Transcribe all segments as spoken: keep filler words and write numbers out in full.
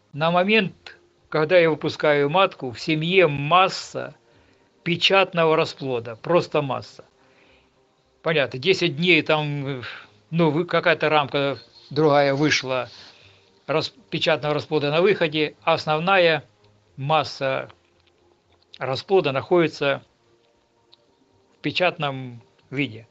На момент, когда я выпускаю матку, в семье масса печатного расплода, просто масса. Понятно, десять дней там, ну, какая-то рамка другая вышла рас, печатного расплода на выходе, а основная масса расплода находится в печатном виде.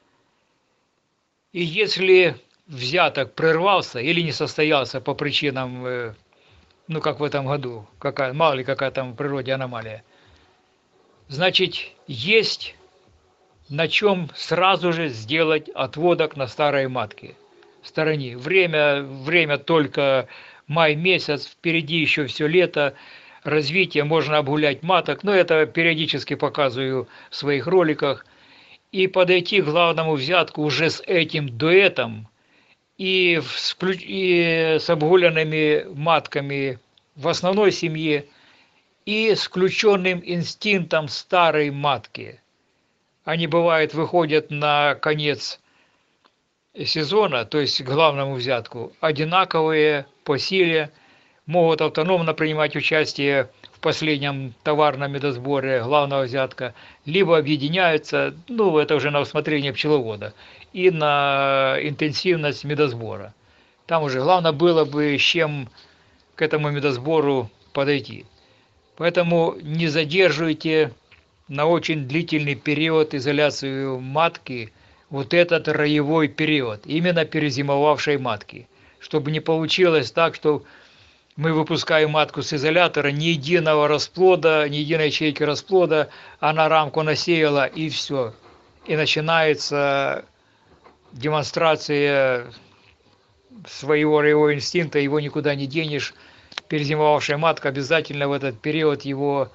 И если взяток прервался или не состоялся по причинам, ну, как в этом году, какая, мало ли какая там в природе аномалия, значит, есть на чем сразу же сделать отводок на старой матке стороне. Время, время только май месяц, впереди еще все лето, развитие, можно обгулять маток, но это периодически показываю в своих роликах. И подойти к главному взятку уже с этим дуэтом и, и с обгулянными матками в основной семье, и с включенным инстинктом старой матки. Они, бывает, выходят на конец сезона, то есть к главному взятку, одинаковые по силе, могут автономно принимать участие в последнем товарном медосборе главного взятка, либо объединяются, ну, это уже на усмотрение пчеловода, и на интенсивность медосбора. Там уже главное было бы, с чем к этому медосбору подойти. Поэтому не задерживайте на очень длительный период изоляцию матки, вот этот роевой период, именно перезимовавшей матки, чтобы не получилось так, что мы выпускаем матку с изолятора, ни единого расплода, ни единой ячейки расплода, она рамку насеяла и все. И начинается демонстрация своего роевого инстинкта, его никуда не денешь. Перезимовавшая матка обязательно в этот период его,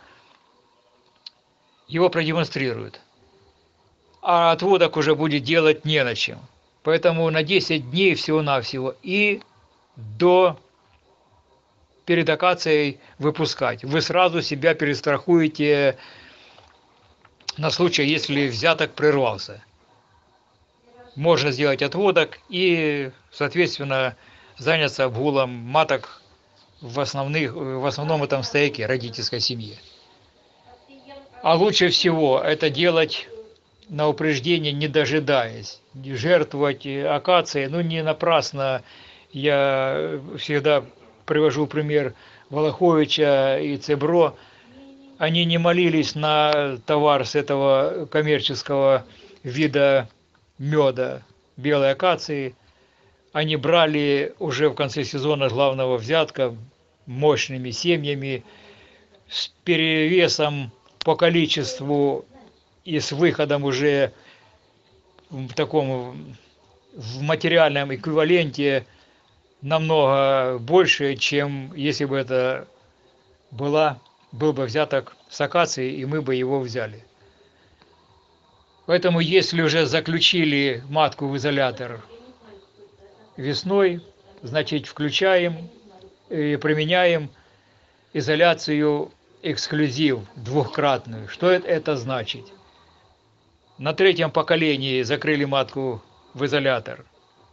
его продемонстрирует. А отводок уже будет делать не на чем. Поэтому на десять дней всего-навсего и до перед акацией выпускать. Вы сразу себя перестрахуете на случай, если взяток прервался. Можно сделать отводок и, соответственно, заняться обгулом маток в, основных, в основном этом стояке родительской семье. А лучше всего это делать на упреждение, не дожидаясь, жертвовать акацией. Ну, не напрасно я всегда привожу пример Волоховича и Цебро. Они не молились на товар с этого коммерческого вида меда, белой акации. Они брали уже в конце сезона главного взятка мощными семьями с перевесом по количеству и с выходом уже в таком в материальном эквиваленте намного больше, чем если бы это была, был бы взяток с акацией, и мы бы его взяли. Поэтому, если уже заключили матку в изолятор весной, значит, включаем и применяем изоляцию эксклюзив двухкратную. Что это значит? На третьем поколении закрыли матку в изолятор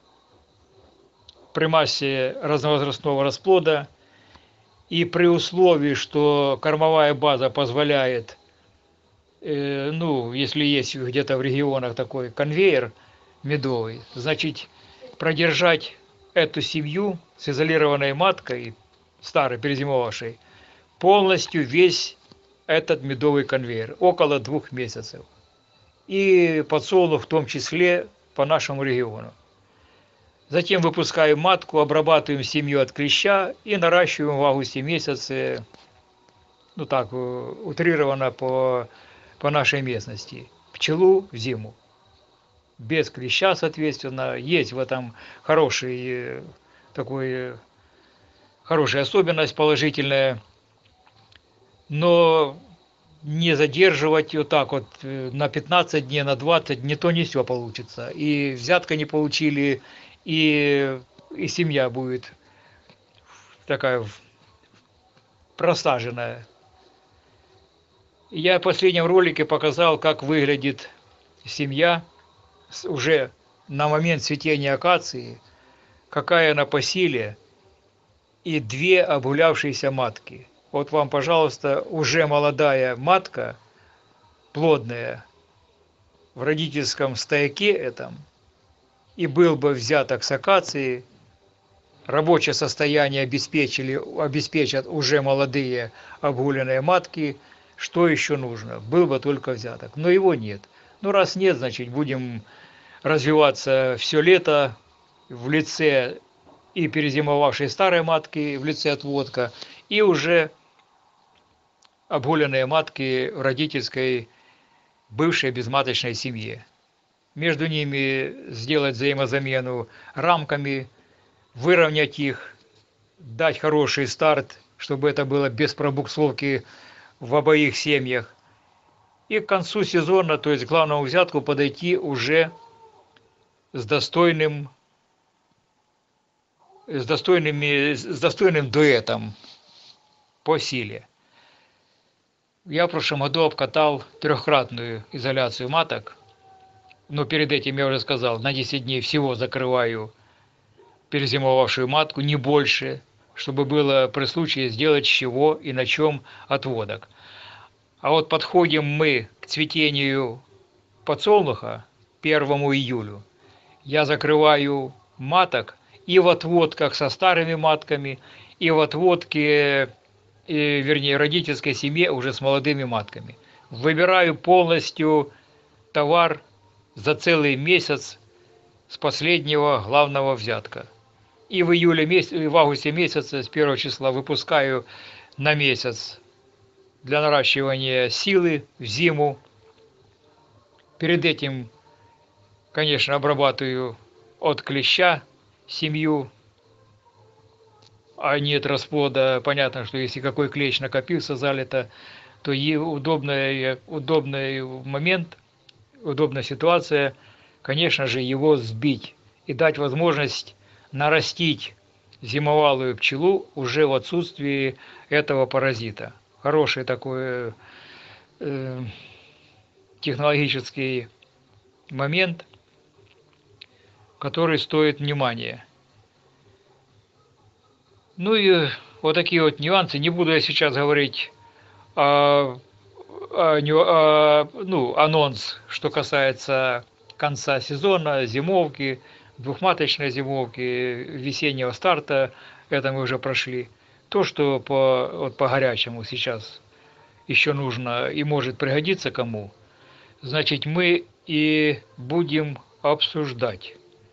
при массе разновозрастного расплода, и при условии, что кормовая база позволяет, э, ну, если есть где-то в регионах такой конвейер медовый, значит, продержать эту семью с изолированной маткой, старой, перезимовавшей, полностью весь этот медовый конвейер, около двух месяцев. И подсолнух в том числе по нашему региону. Затем выпускаем матку, обрабатываем семью от клеща и наращиваем в августе месяце, ну так, утрированно по, по нашей местности, пчелу в зиму. Без клеща, соответственно, есть в этом хороший, такой, хорошая особенность положительная, но не задерживать вот так вот на пятнадцать дней, на двадцать, не то не все получится. И взятка не получили, и, и семья будет такая просаженная. Я в последнем ролике показал, как выглядит семья уже на момент цветения акации, какая она по силе, и две обгулявшиеся матки. Вот вам, пожалуйста, уже молодая матка, плодная, в родительском стояке этом, и был бы взяток с акации, рабочее состояние обеспечили, обеспечат уже молодые обгуленные матки, что еще нужно? Был бы только взяток, но его нет. Ну раз нет, значит будем развиваться все лето в лице и перезимовавшей старой матки, в лице отводка, и уже обгуленные матки в родительской бывшей безматочной семье. Между ними сделать взаимозамену рамками, выровнять их, дать хороший старт, чтобы это было без пробуксовки в обоих семьях. И к концу сезона, то есть к главному взятку, подойти уже с достойным, с достойными, с достойным дуэтом по силе. Я в прошлом году обкатал трехкратную изоляцию маток, но перед этим я уже сказал, на десять дней всего закрываю перезимовавшую матку, не больше, чтобы было при случае сделать с чего и на чем отводок. А вот подходим мы к цветению подсолнуха первому июлю. Я закрываю маток и в отводках со старыми матками, и в отводке, и, вернее, родительской семье уже с молодыми матками. Выбираю полностью товар за целый месяц с последнего главного взятка. И в июле месяце, в августе месяце с первого числа выпускаю на месяц для наращивания силы в зиму. Перед этим, конечно, обрабатываю от клеща семью, а нет расплода. Понятно, что если какой клещ накопился, залито, то и удобный, удобный момент, удобная ситуация, конечно же, его сбить и дать возможность нарастить зимовалую пчелу уже в отсутствии этого паразита. Хороший такой э, технологический момент, который стоит внимания. Ну и вот такие вот нюансы. Не буду я сейчас говорить о, о, о, ну, анонс, что касается конца сезона, зимовки, двухматочной зимовки, весеннего старта. Это мы уже прошли. То, что по, вот по горячему сейчас еще нужно и может пригодиться кому, значит, мы и будем обсуждать.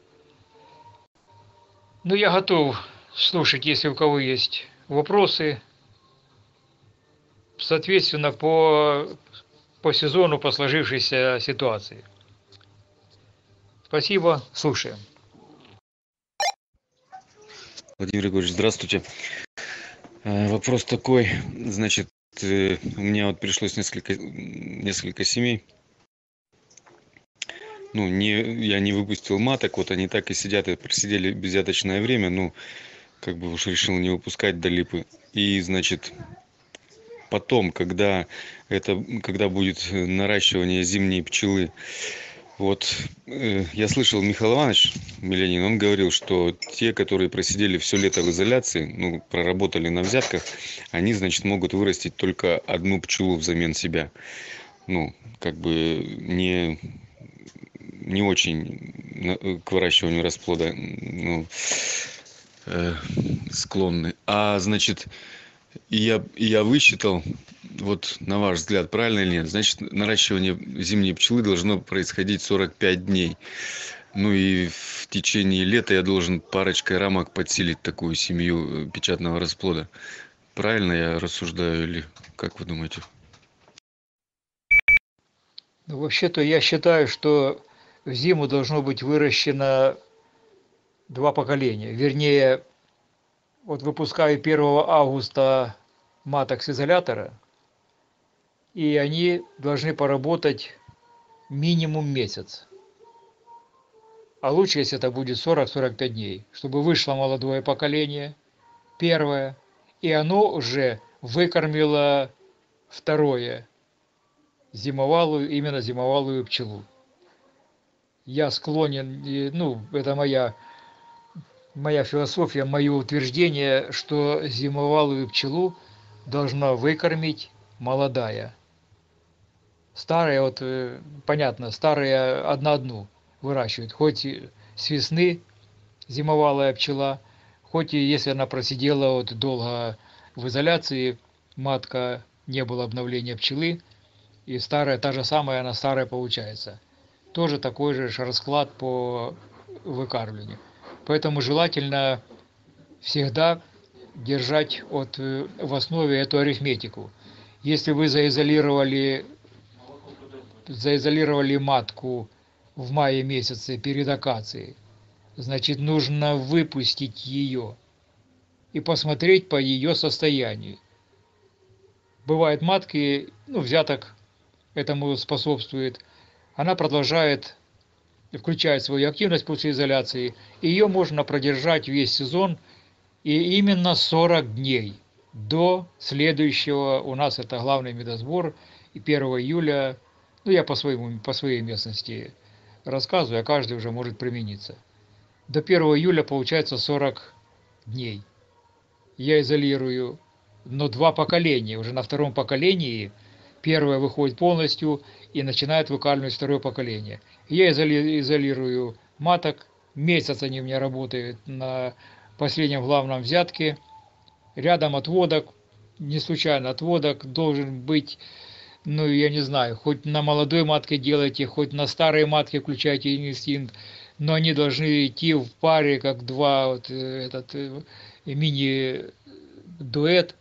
Ну, я готов слушать, если у кого есть вопросы, соответственно, по, по сезону, по сложившейся ситуации. Спасибо, слушаем. Владимир Григорьевич, здравствуйте. Вопрос такой, значит, у меня вот пришлось несколько, несколько семей. Ну, не, я не выпустил маток, вот они так и сидят, и просидели безвзяточное время, ну, как бы уж решил не выпускать до липы. И, значит, потом, когда, это, когда будет наращивание зимней пчелы, вот э, я слышал, Михаил Иванович Миленин, он говорил, что те, которые просидели все лето в изоляции, ну, проработали на взятках, они, значит, могут вырастить только одну пчелу взамен себя. Ну, как бы не, не очень к выращиванию расплода ну, э, склонны. А, значит, я, я высчитал, вот на ваш взгляд, правильно или нет, значит, наращивание зимней пчелы должно происходить сорок пять дней. Ну и в течение лета я должен парочкой рамок подсилить такую семью печатного расплода. Правильно я рассуждаю или как вы думаете? Ну, вообще-то я считаю, что в зиму должно быть выращено два поколения. Вернее, вот выпускаю первого августа маток с изолятора, и они должны поработать минимум месяц. А лучше, если это будет сорок - сорок пять дней, чтобы вышло молодое поколение, первое, и оно уже выкормило второе, зимовалую, именно зимовалую пчелу. Я склонен, ну, это моя моя философия, мое утверждение, что зимовалую пчелу должна выкормить молодая. Старая, вот э, понятно, старая одна-одну выращивают. Хоть и с весны зимовалая пчела, хоть и если она просидела вот долго в изоляции, матка, не было обновления пчелы, и старая, та же самая, она старая получается. Тоже такой же расклад по выкармливанию. Поэтому желательно всегда держать от, э, в основе эту арифметику. Если вы заизолировали, заизолировали матку в мае месяце перед акацией, значит, нужно выпустить ее и посмотреть по ее состоянию. Бывают матки, ну, взяток этому способствует, она продолжает, включает свою активность после изоляции, и ее можно продержать весь сезон, и именно сорок дней до следующего, у нас это главный медосбор, и первого июля, ну, я по, своему, по своей местности рассказываю, а каждый уже может примениться. До первого июля получается сорок дней. Я изолирую, но два поколения. Уже на втором поколении первое выходит полностью и начинает выкармливать второе поколение. Я изоли, изолирую маток. Месяц они у меня работают на последнем главном взятке. Рядом отводок, не случайно отводок должен быть, ну, я не знаю, хоть на молодой матке делайте, хоть на старой матке включайте инстинкт, но они должны идти в паре, как два, вот этот мини-дуэт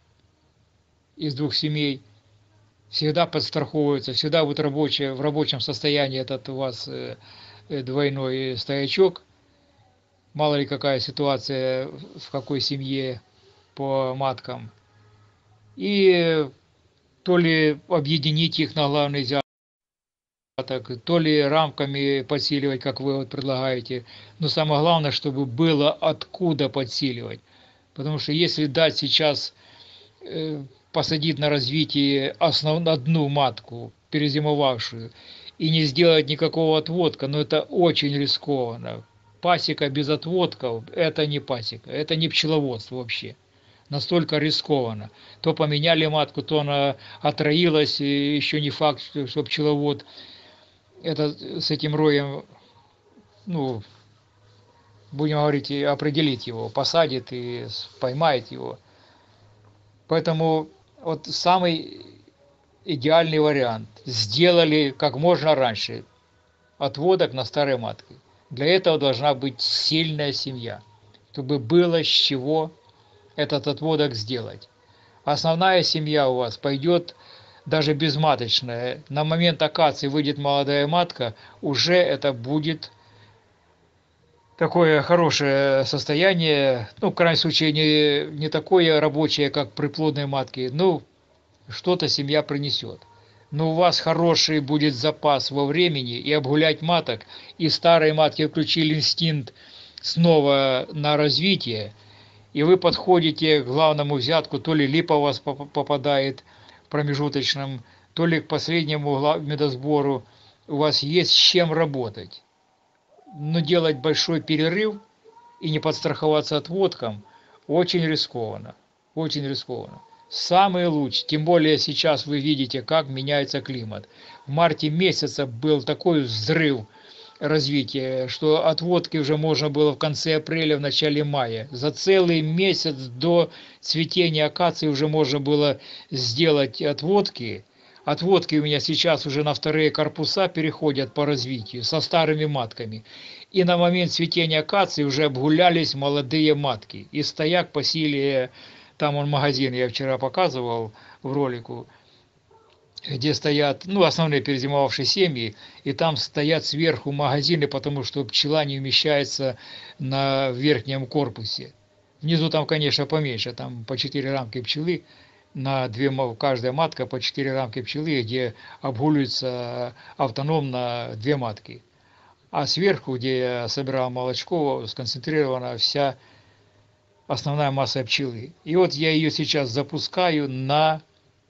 из двух семей. Всегда подстраховываются, всегда будет рабочее, в рабочем состоянии этот у вас двойной стоячок. Мало ли какая ситуация в какой семье по маткам. И то ли объединить их на главный взяток, то ли рамками подсиливать, как вы вот предлагаете. Но самое главное, чтобы было откуда подсиливать. Потому что если дать сейчас, э, посадить на развитие основ... одну матку, перезимовавшую, и не сделать никакого отводка, но это очень рискованно. Пасека без отводков – это не пасека, это не пчеловодство вообще. Настолько рискованно. То поменяли матку, то она отроилась, и еще не факт, что пчеловод это, с этим роем, ну, будем говорить, определить его, посадит и поймает его. Поэтому вот самый идеальный вариант. Сделали как можно раньше отводок на старой матке. Для этого должна быть сильная семья, чтобы было с чего этот отводок сделать. Основная семья у вас пойдет даже безматочная. На момент акации выйдет молодая матка, уже это будет такое хорошее состояние, ну, в крайнем случае, не, не такое рабочее, как при плодной матке, ну, что-то семья принесет. Но у вас хороший будет запас во времени, и обгулять маток, и старые матки включили инстинкт снова на развитие, и вы подходите к главному взятку, то ли липа у вас попадает в промежуточном, то ли к последнему медосбору, у вас есть с чем работать. Но делать большой перерыв и не подстраховаться отводком очень рискованно, очень рискованно. Самый лучший, тем более сейчас вы видите, как меняется климат. В марте месяце был такой взрыв развития, что отводки уже можно было в конце апреля, в начале мая. За целый месяц до цветения акации уже можно было сделать отводки. Отводки у меня сейчас уже на вторые корпуса переходят по развитию со старыми матками. И на момент цветения акации уже обгулялись молодые матки. И стояк по силе, там он магазин, я вчера показывал в ролику, где стоят, ну, основные перезимовавшие семьи, и там стоят сверху магазины, потому что пчела не умещается на верхнем корпусе. Внизу там, конечно, поменьше, там по четыре рамки пчелы, на две, каждая матка по четыре рамки пчелы, где обгуливаются автономно две матки. А сверху, где я собирал молочко, сконцентрирована вся основная масса пчелы. И вот я ее сейчас запускаю на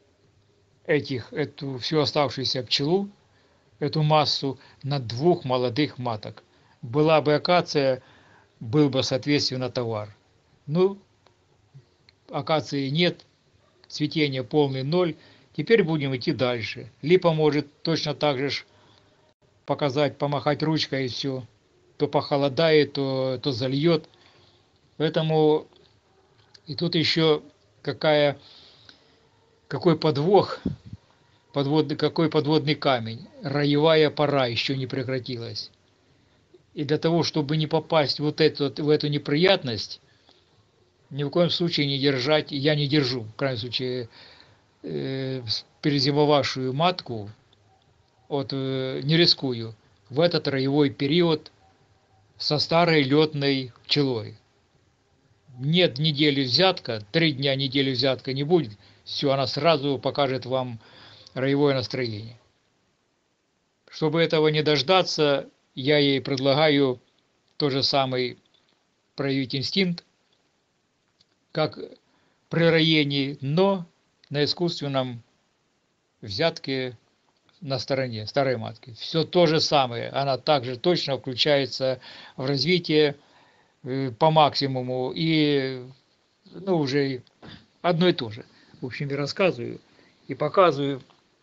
этих, эту всю оставшуюся пчелу, эту массу на двух молодых маток. Была бы акация, был бы, соответственно, товар. Ну, акации нет, цветение полный ноль. Теперь будем идти дальше. Липа может точно так же ж показать, помахать ручкой и все. То похолодает, то, то зальет. Поэтому и тут еще какая, какой подвох, подводный, какой подводный камень. Роевая пора еще не прекратилась. И для того, чтобы не попасть вот эту, в эту неприятность, ни в коем случае не держать, я не держу, в крайнем случае, э, перезимовавшую матку, вот, э, не рискую, в этот роевой период со старой летной пчелой. Нет недели взятка, три дня недели взятка не будет, все, она сразу покажет вам роевое настроение. Чтобы этого не дождаться, я ей предлагаю то же самое проявить инстинкт, как при роении, но на искусственном взятке на стороне старой матки. Все то же самое, она также точно включается в развитие э, по максимуму и ну, уже одно и то же. В общем, я рассказываю и показываю.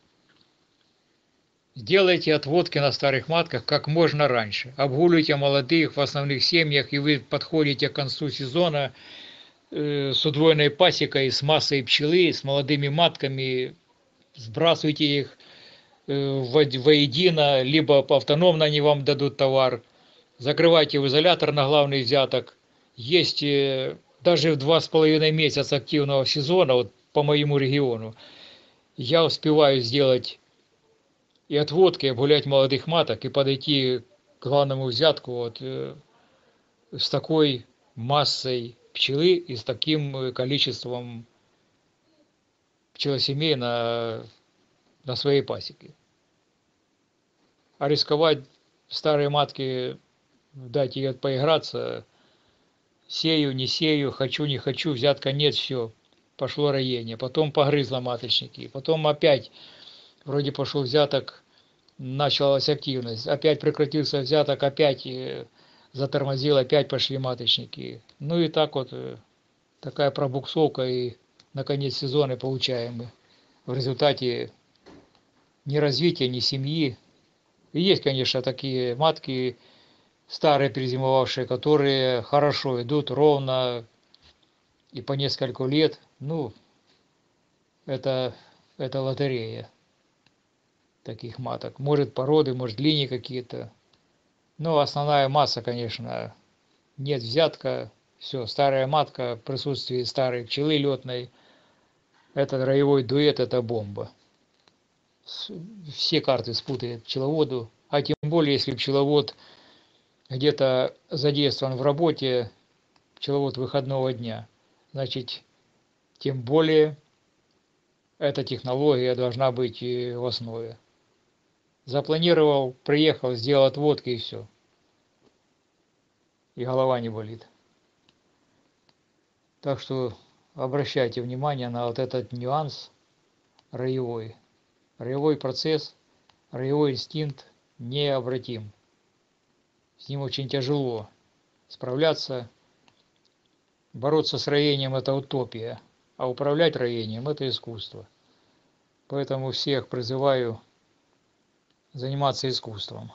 Сделайте отводки на старых матках как можно раньше. Обгуливайте молодых в основных семьях, и вы подходите к концу сезона э, с удвоенной пасекой, с массой пчелы, с молодыми матками. Сбрасывайте их э, воедино, либо автономно они вам дадут товар. Закрывайте в изолятор на главный взяток. Есть э, даже в два с половиной месяца активного сезона, вот по моему региону, я успеваю сделать и отводки, обгулять молодых маток и подойти к главному взятку вот, э, с такой массой пчелы и с таким количеством пчелосемей на, на своей пасеке. А рисковать старой матке, дать ей поиграться, сею, не сею, хочу, не хочу, взятка нет, все, пошло роение. Потом погрызла маточники, потом опять вроде пошел взяток, началась активность, опять прекратился взяток, опять затормозил, опять пошли маточники. Ну и так вот такая пробуксовка, и на конец сезона получаем мы в результате ни развития, ни семьи. И есть, конечно, такие матки, старые перезимовавшие, которые хорошо идут, ровно и по несколько лет. Ну, это, это лотерея таких маток. Может породы, может линии какие-то. Но основная масса, конечно, нет взятка. Все, старая матка в присутствии старой пчелы летной. Это роевой дуэт, это бомба. Все карты спутает пчеловоду. А тем более, если пчеловод где-то задействован в работе, пчеловод выходного дня, значит, тем более эта технология должна быть в основе. Запланировал, приехал, сделал отводки и все. И голова не болит. Так что обращайте внимание на вот этот нюанс роевой. Роевой процесс, роевой инстинкт необратим. С ним очень тяжело справляться. Бороться с роением – это утопия, а управлять роением – это искусство. Поэтому всех призываю заниматься искусством.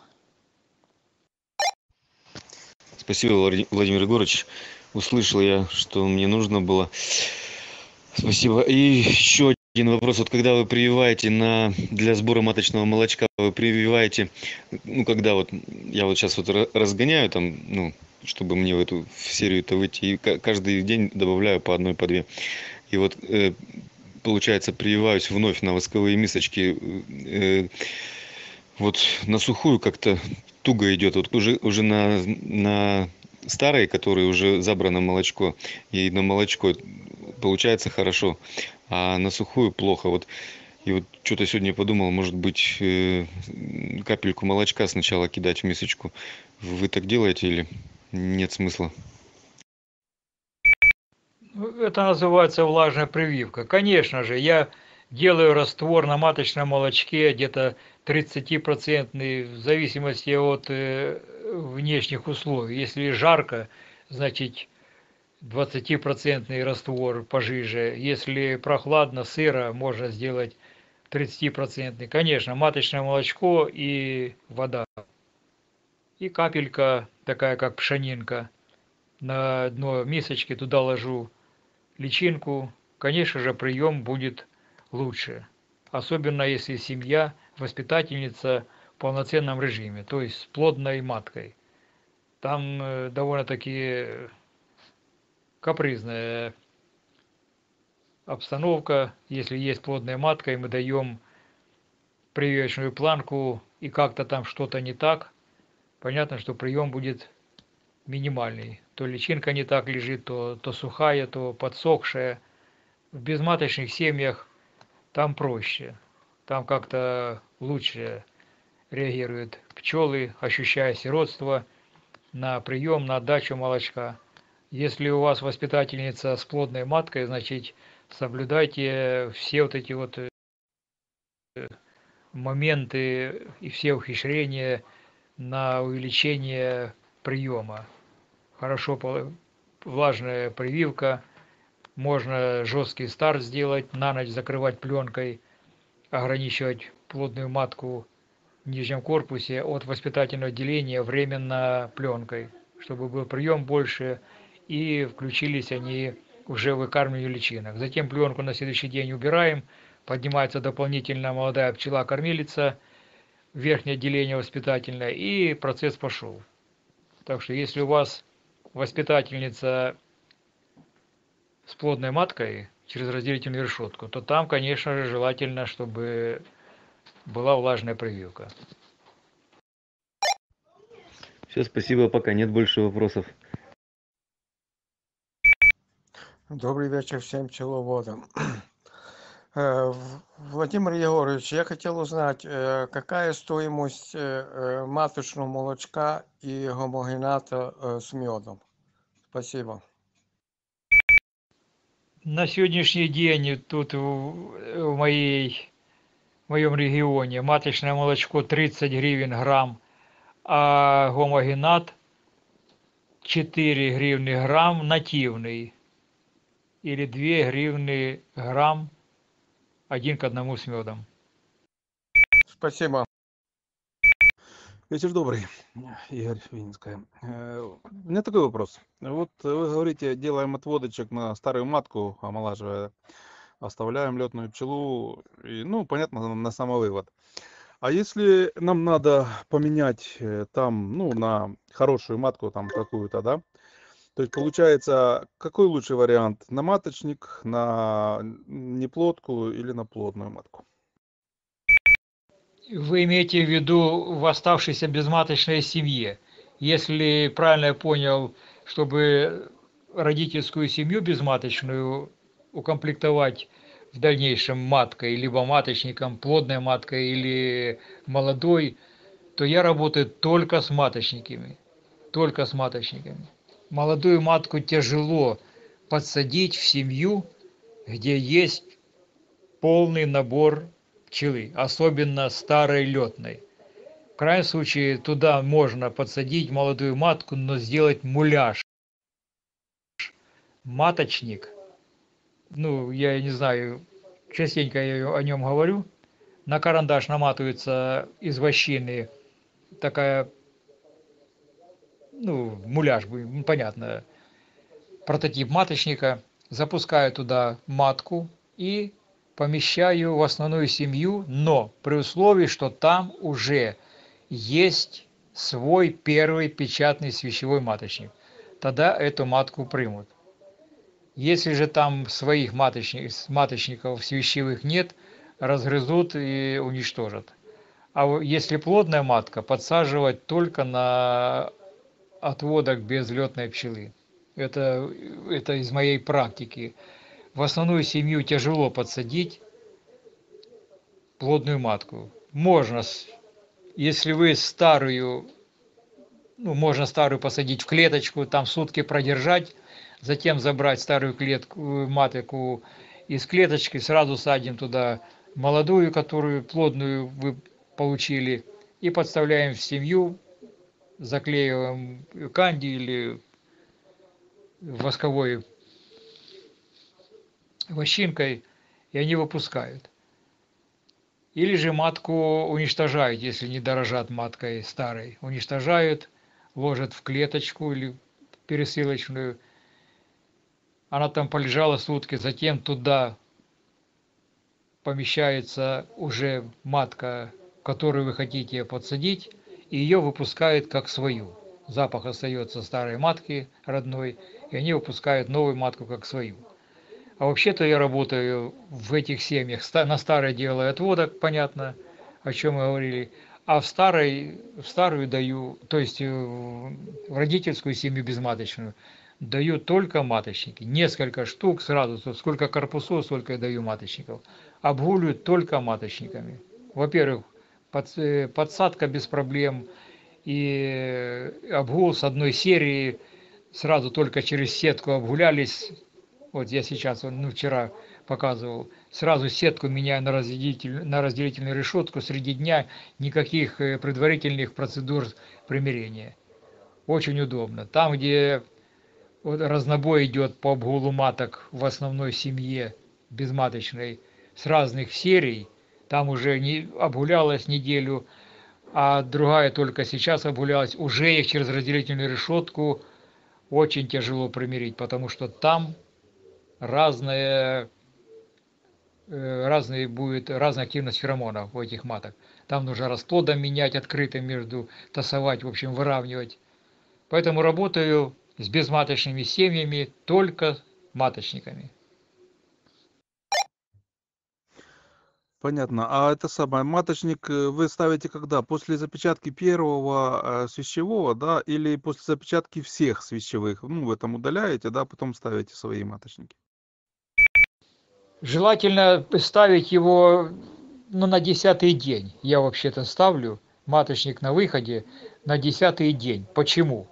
Спасибо, Владимир Егорович. Услышал я, что мне нужно было. Спасибо. И еще один вопрос. Вот когда вы прививаете на, для сбора маточного молочка, вы прививаете, ну, когда вот, я вот сейчас вот разгоняю там, ну, чтобы мне в эту в серию-то выйти, и каждый день добавляю по одной, по две. И вот, э, получается, прививаюсь вновь на восковые мисочки, э, вот на сухую как-то туго идет, вот уже, уже на, на старой, которые уже забрано молочко, и на молочко получается хорошо, а на сухую плохо. Вот. И вот что-то сегодня подумал, может быть, э, капельку молочка сначала кидать в мисочку. Вы так делаете или нет смысла? Это называется влажная прививка. Конечно же, я делаю раствор на маточном молочке, где-то тридцатипроцентный, в зависимости от э, внешних условий. Если жарко, значит, двадцатипроцентный раствор пожиже. Если прохладно, сыро, можно сделать тридцатипроцентный. Конечно, маточное молочко и вода. И капелька, такая как пшенинка, на дно мисочки, туда ложу личинку. Конечно же, прием будет лучше. Особенно если семья, воспитательница в полноценном режиме, то есть с плодной маткой. Там э, довольно-таки капризная обстановка. Если есть плодная матка, и мы даем прививочную планку, и как-то там что-то не так, понятно, что прием будет минимальный. То личинка не так лежит, то, то сухая, то подсохшая. В безматочных семьях там проще. Там как-то лучше реагируют пчелы, ощущая сиротство на прием, на отдачу молочка. Если у вас воспитательница с плодной маткой, значит, соблюдайте все вот эти вот моменты и все ухищрения на увеличение приема. Хорошо влажная прививка, можно жесткий старт сделать, на ночь закрывать пленкой, ограничивать плодную матку в нижнем корпусе от воспитательного отделения временно пленкой, чтобы был прием больше, и включились они уже в выкармливание личинок. Затем пленку на следующий день убираем, поднимается дополнительно молодая пчела-кормилица, верхнее отделение воспитательное, и процесс пошел. Так что если у вас воспитательница с плодной маткой через разделительную решетку, то там, конечно же, желательно, чтобы была влажная прививка. Все, спасибо, пока нет больше вопросов. Добрый вечер всем пчеловодам. Э, В- Владимир Егорович, я хотел узнать, э, какая стоимость э, э, маточного молочка и гомогената э, с медом? Спасибо. На сегодняшний день тут в, в моей, в моем регионе маточное молочко тридцать гривен грамм, а гомогенат четыре гривны грамм нативный, или две гривны грамм один к одному с медом. Спасибо. Вечер добрый, Игорь Винницкая. Э, У меня такой вопрос. Вот вы говорите, делаем отводочек на старую матку, омолаживая, оставляем летную пчелу, и, ну, понятно, на на самовывод. А если нам надо поменять э, там, ну, на хорошую матку там какую-то, да? То есть получается, какой лучший вариант? На маточник, на неплодку или на плодную матку? Вы имеете в виду в оставшейся безматочной семье. Если правильно я понял, чтобы родительскую семью безматочную укомплектовать в дальнейшем маткой, либо маточником, плодной маткой или молодой, то я работаю только с маточниками. Только с маточниками. Молодую матку тяжело подсадить в семью, где есть полный набор пчелы, особенно старой летной. В крайнем случае туда можно подсадить молодую матку, но сделать муляж. Маточник, ну, я не знаю, частенько я о нем говорю, на карандаш наматывается из вощины такая, ну, муляж, ну, понятно, прототип маточника, запускаю туда матку и помещаю в основную семью, но при условии, что там уже есть свой первый печатный свечевой маточник. Тогда эту матку примут. Если же там своих маточник, маточников свечевых нет, разгрызут и уничтожат. А если плодная матка, подсаживать только на отводок без летной пчелы. Это, это из моей практики. В основную семью тяжело подсадить плодную матку. Можно, если вы старую, ну, можно старую посадить в клеточку, там сутки продержать, затем забрать старую клетку, матку из клеточки, сразу садим туда молодую, которую плодную вы получили, и подставляем в семью, заклеиваем канди или восковой вощинкой, и они выпускают. Или же матку уничтожают, если не дорожат маткой старой. Уничтожают, ложат в клеточку или пересылочную. Она там полежала сутки, затем туда помещается уже матка, которую вы хотите подсадить, и ее выпускают как свою. Запах остается старой матки родной, и они выпускают новую матку как свою. А вообще-то я работаю в этих семьях. На старой делаю отводок, понятно, о чем мы говорили. А в старой, в старую даю, то есть в родительскую семью безматочную, даю только маточники. Несколько штук сразу, сколько корпусов, столько я даю маточников. Обгуливаю только маточниками. Во-первых, подсадка без проблем и обгул с одной серии, сразу только через сетку обгулялись. Вот я сейчас, ну вчера показывал, сразу сетку меняю на, разделитель, на разделительную решетку среди дня, никаких предварительных процедур примирения. Очень удобно. Там, где вот разнобой идет по обгулу маток в основной семье безматочной с разных серий, там уже не обгулялась неделю, а другая только сейчас обгулялась, уже их через разделительную решетку очень тяжело примирить, потому что там разные, разные будет, разная активность феромонов у этих маток. Там нужно расплодом менять, открытым между, тасовать, в общем, выравнивать. Поэтому работаю с безматочными семьями, только маточниками. Понятно. А это самое, маточник вы ставите когда? После запечатки первого э, свящевого, да, или после запечатки всех свящевых? Ну, вы там удаляете, да, потом ставите свои маточники. Желательно ставить его, ну, на десятый день. Я вообще-то ставлю маточник на выходе на десятый день. Почему?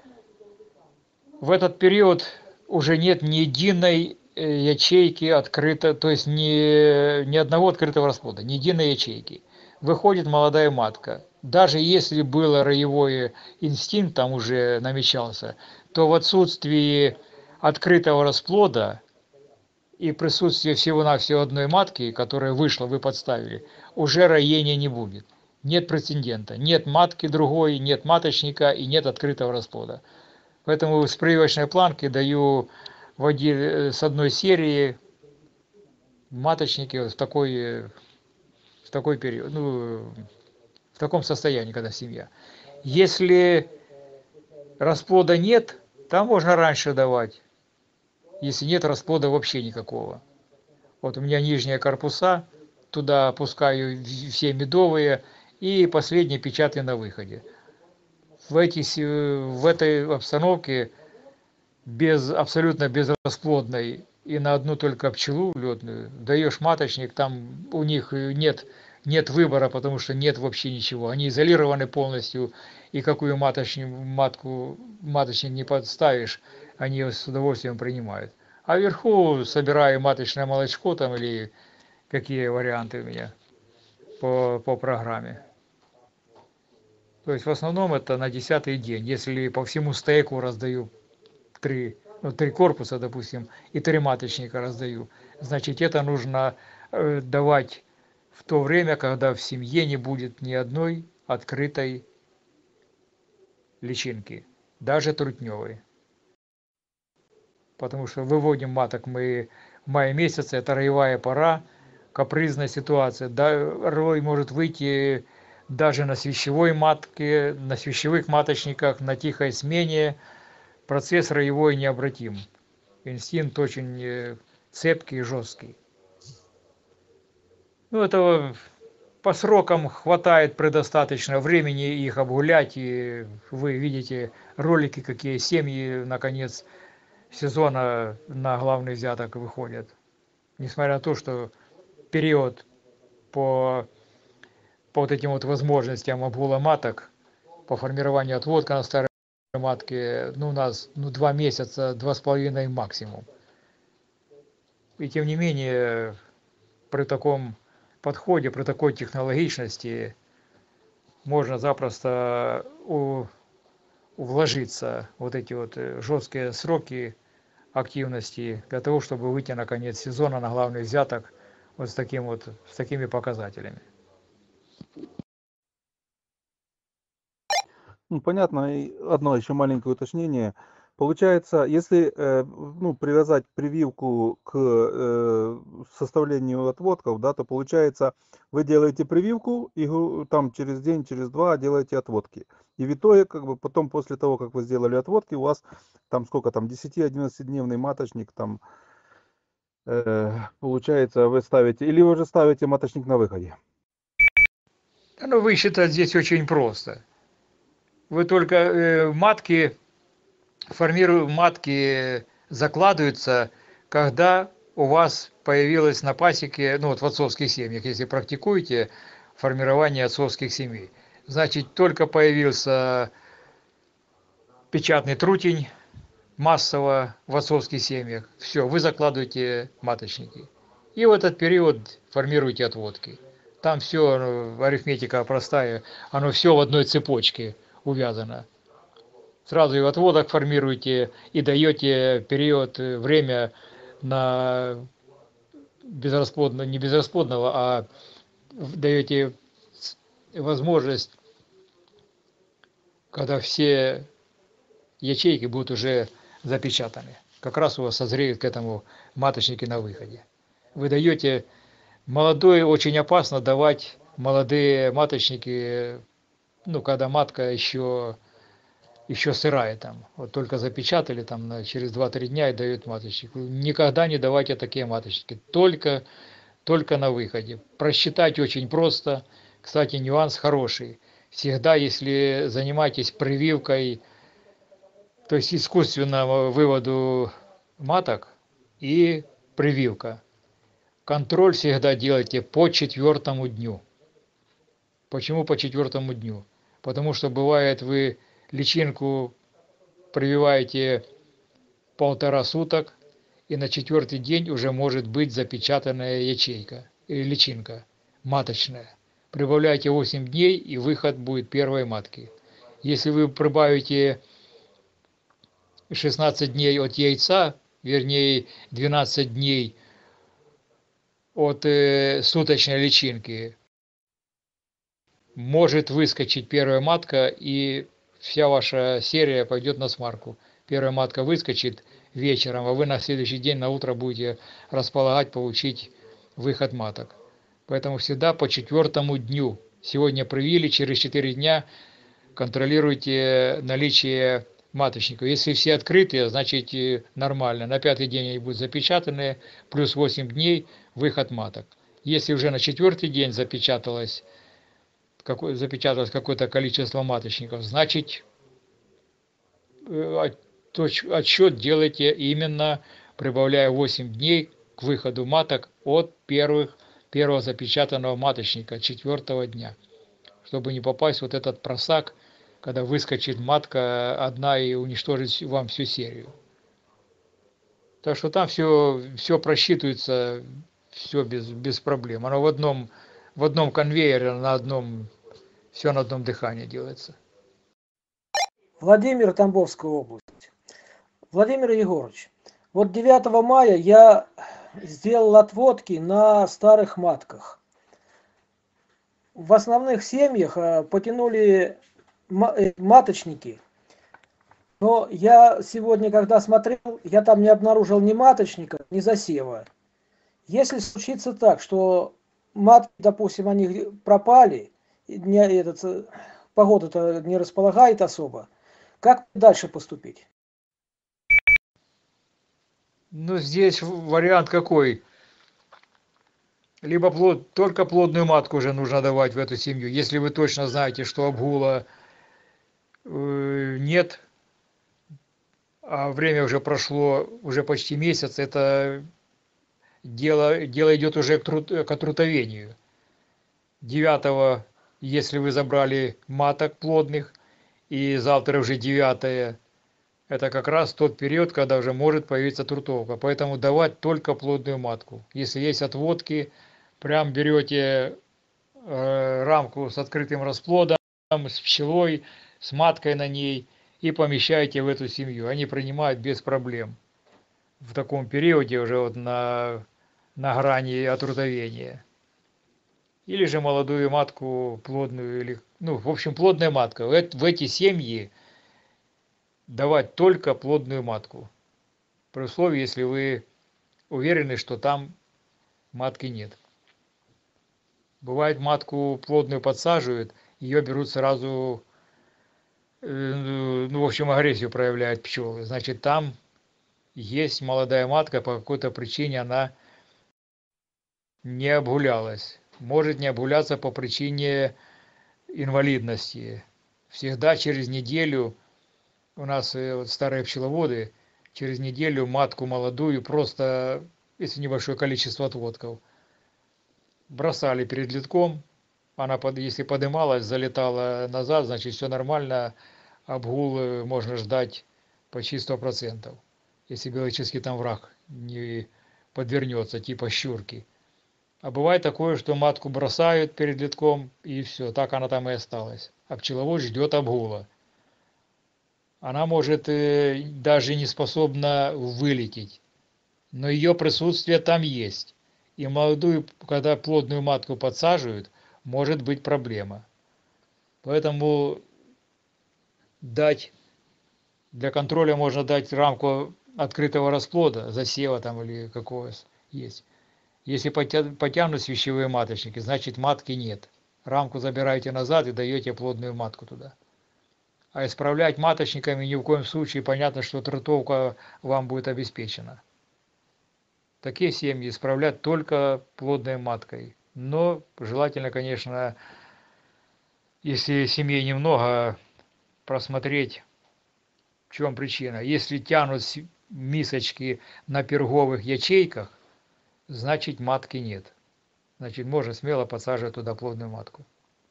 В этот период уже нет ни единой ячейки открыто, то есть ни, ни одного открытого расплода, ни единой ячейки. Выходит молодая матка. Даже если был роевой инстинкт, там уже намечался, то в отсутствии открытого расплода и присутствие всего-навсего одной матки, которая вышла, вы подставили, уже роения не будет. Нет прецедента. Нет матки другой, нет маточника и нет открытого расплода. Поэтому с прививочной планки даю в один, с одной серии маточники в такой, в такой период, ну, в таком состоянии, когда семья. Если расплода нет, там можно раньше давать. Если нет расплода вообще никакого. Вот у меня нижние корпуса, туда опускаю все медовые и последние печатаю на выходе. В, эти, в этой обстановке без, абсолютно безрасплодной и на одну только пчелу летную даешь маточник, там у них нет, нет выбора, потому что нет вообще ничего. Они изолированы полностью, и какую маточник, матку, маточник не подставишь, они его с удовольствием принимают. А вверху собираю маточное молочко там или какие варианты у меня по, по программе. То есть в основном это на десятый день. Если по всему стейку раздаю три, ну, три корпуса, допустим, и три маточника раздаю, значит это нужно э, давать в то время, когда в семье не будет ни одной открытой личинки, даже трутневой. Потому что выводим маток мы в мае месяце, это роевая пора, капризная ситуация. Да, рой может выйти даже на свящевой матке, на свящевых маточниках, на тихой смене. Процесс роевой необратим. Инстинкт очень цепкий и жесткий. Ну, этого по срокам хватает предостаточно времени их обгулять, и вы видите ролики, какие семьи, наконец, сезона на главный взяток выходят. Несмотря на то, что период по, по вот этим вот возможностям обгула маток, по формированию отводка на старой матке, ну, у нас ну, два месяца, два с половиной максимум. И тем не менее, при таком подходе, при такой технологичности можно запросто у, вложиться вот эти вот жесткие сроки активности для того, чтобы выйти на конец сезона на главный взяток вот с таким вот, с такими показателями. Ну, понятно. И одно еще маленькое уточнение. Получается, если э, ну, привязать прививку к э, составлению отводков, да, то получается, вы делаете прививку и гу- там через день, через два делаете отводки. И в итоге, как бы потом, после того, как вы сделали отводки, у вас там сколько там, десяти-одиннадцатидневный маточник там э, получается, вы ставите, или вы же ставите маточник на выходе? Ну, высчитать здесь очень просто. Вы только э, матки, формирую, матки закладываются, когда у вас появилась на пасеке, ну вот в отцовских семьях, если практикуете формирование отцовских семей. Значит, только появился печатный трутень массово в отцовских семьях, все, вы закладываете маточники. И в этот период формируете отводки. Там все, арифметика простая, оно все в одной цепочке увязано. Сразу и в отводок формируете, и даете период, э, время на безрасплодного, не безрасплодного, а даете возможность, когда все ячейки будут уже запечатаны. Как раз у вас созреют к этому маточники на выходе. Вы даете молодой, очень опасно давать молодые маточники, ну, когда матка еще еще сырая там, вот только запечатали там на, через два-три дня и дают маточник. Никогда не давайте такие маточники, только, только на выходе. Просчитать очень просто. Кстати, нюанс хороший. Всегда, если занимаетесь прививкой, то есть искусственному выводу маток и прививка, контроль всегда делайте по четвертому дню. Почему по четвертому дню? Потому что бывает, вы личинку прививаете полтора суток, и на четвертый день уже может быть запечатанная ячейка или личинка маточная. Прибавляете восемь дней, и выход будет первой матки. Если вы прибавите шестнадцать дней от яйца, вернее двенадцать дней от э, суточной личинки, может выскочить первая матка, и вся ваша серия пойдет на смарку. Первая матка выскочит вечером, а вы на следующий день на утро будете располагать получить выход маток. Поэтому всегда по четвертому дню. Сегодня привили, через четыре дня контролируйте наличие маточников. Если все открытые, значит нормально. На пятый день они будут запечатаны, плюс восемь дней выход маток. Если уже на четвертый день запечаталось какое, запечаталось какое-то количество маточников, значит отсчет делайте именно прибавляя восемь дней к выходу маток от первых, первого запечатанного маточника четвертого дня, чтобы не попасть в вот этот просак, когда выскочит матка одна и уничтожит вам всю серию. Так что там все, все просчитывается, все без, без проблем. Оно в одном, в одном конвейере, на одном, все на одном дыхании делается. Владимир, Тамбовская область. Владимир Егорович, вот девятого мая я сделал отводки на старых матках. В основных семьях потянули маточники, но я сегодня, когда смотрел, я там не обнаружил ни маточника, ни засева. Если случится так, что матки, допустим, они пропали, не, этот, погода-то не располагает особо, как дальше поступить? Ну, здесь вариант какой? Либо плод, только плодную матку уже нужно давать в эту семью, если вы точно знаете, что обгула э, нет, а время уже прошло, уже почти месяц, это дело, дело идет уже к, трут, к отрутовению. девятого, если вы забрали маток плодных, и завтра уже девятое, это как раз тот период, когда уже может появиться трутовка. Поэтому давать только плодную матку. Если есть отводки, прям берете э, рамку с открытым расплодом, с пчелой, с маткой на ней и помещаете в эту семью. Они принимают без проблем. в таком периоде уже вот на, на грани отрудовения. Или же молодую матку плодную, или, ну, в общем, плодная матка. В эти семьи давать только плодную матку. При условии, если вы уверены, что там матки нет. Бывает, матку плодную подсаживают, ее берут сразу, ну, в общем, агрессию проявляют пчелы. Значит, там есть молодая матка, по какой-то причине она не обгулялась. Может не обгуляться по причине инвалидности. Всегда через неделю, у нас вот старые пчеловоды, через неделю матку молодую просто, если небольшое количество отводков, бросали перед литком, она, под, если подымалась, залетала назад, значит, все нормально, обгул можно ждать почти сто процентов, если биологический там враг не подвернется, типа щурки. А бывает такое, что матку бросают перед литком, и все, так она там и осталась. А пчеловод ждет обгула. Она может э, даже не способна вылететь, но ее присутствие там есть. И молодую, когда плодную матку подсаживают, может быть проблема. Поэтому дать, для контроля можно дать рамку открытого расплода, засева там или какого есть. Если потянут свящевые маточники, значит матки нет. Рамку забираете назад и даете плодную матку туда. А исправлять маточниками ни в коем случае, понятно, что трутовка вам будет обеспечена. Такие семьи исправлять только плодной маткой. Но желательно, конечно, если семей немного, просмотреть, в чем причина. Если тянут мисочки на перговых ячейках, значит матки нет. Значит, можно смело подсаживать туда плодную матку.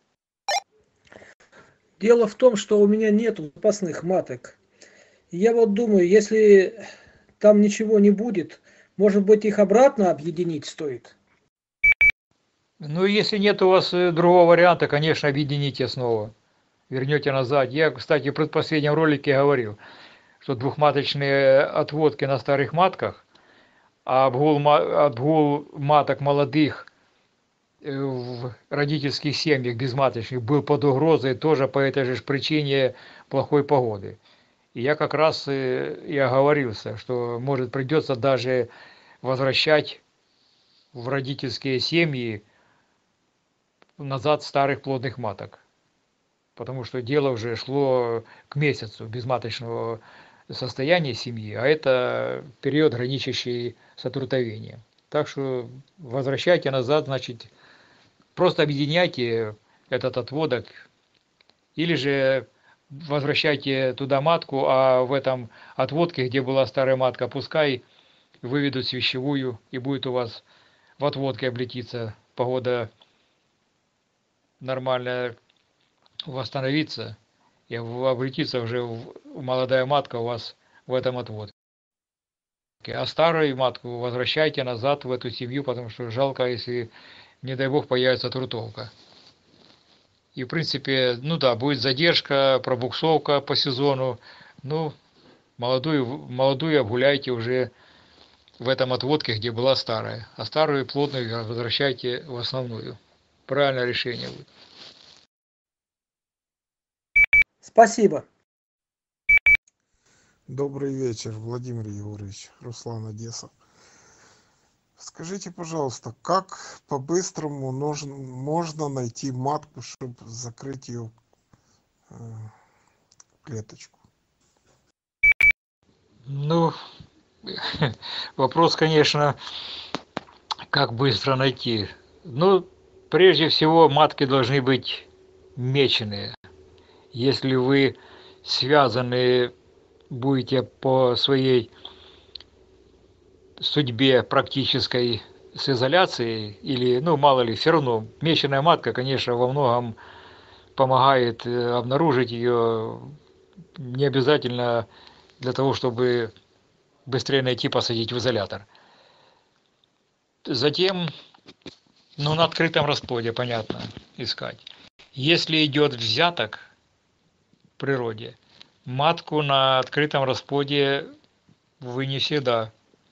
Дело в том, что у меня нет запасных маток. Я вот думаю, если там ничего не будет, может быть, их обратно объединить стоит? Ну, если нет у вас другого варианта, конечно, объедините снова. Вернете назад. Я, кстати, в предпоследнем ролике говорил, что двухматочные отводки на старых матках, а обгул, обгул маток молодых в родительских семьях безматочных был под угрозой тоже по этой же причине плохой погоды. И я как раз и оговорился, что может придется даже возвращать в родительские семьи назад старых плодных маток. Потому что дело уже шло к месяцу безматочного состояния семьи, а это период, граничащий с отрутовением. Так что возвращайте назад, значит, просто объединяйте этот отводок, или же возвращайте туда матку, а в этом отводке, где была старая матка, пускай выведут свящевую, и будет у вас в отводке облетиться, погода нормальная восстановится, и облетится уже молодая матка у вас в этом отводке. А старую матку возвращайте назад в эту семью, потому что жалко, если, не дай бог, появится трутовка. И в принципе, ну да, будет задержка, пробуксовка по сезону. Ну, молодую, молодую обгуляйте уже в этом отводке, где была старая. А старую плотную возвращайте в основную. Правильное решение будет. Спасибо. Добрый вечер, Владимир Егорович, Руслан, Одесса. Скажите, пожалуйста, как по-быстрому нужно, можно найти матку, чтобы закрыть ее э, клеточку? Ну, вопрос, конечно, как быстро найти. Ну, прежде всего, матки должны быть меченые. Если вы связаны будете по своей судьбе практической с изоляцией, или, ну, мало ли, все равно, меченая матка, конечно, во многом помогает обнаружить ее, не обязательно для того, чтобы быстрее найти, посадить в изолятор. Затем, ну, на открытом расплоде, понятно, искать. Если идет взяток в природе, матку на открытом расплоде вы не всегда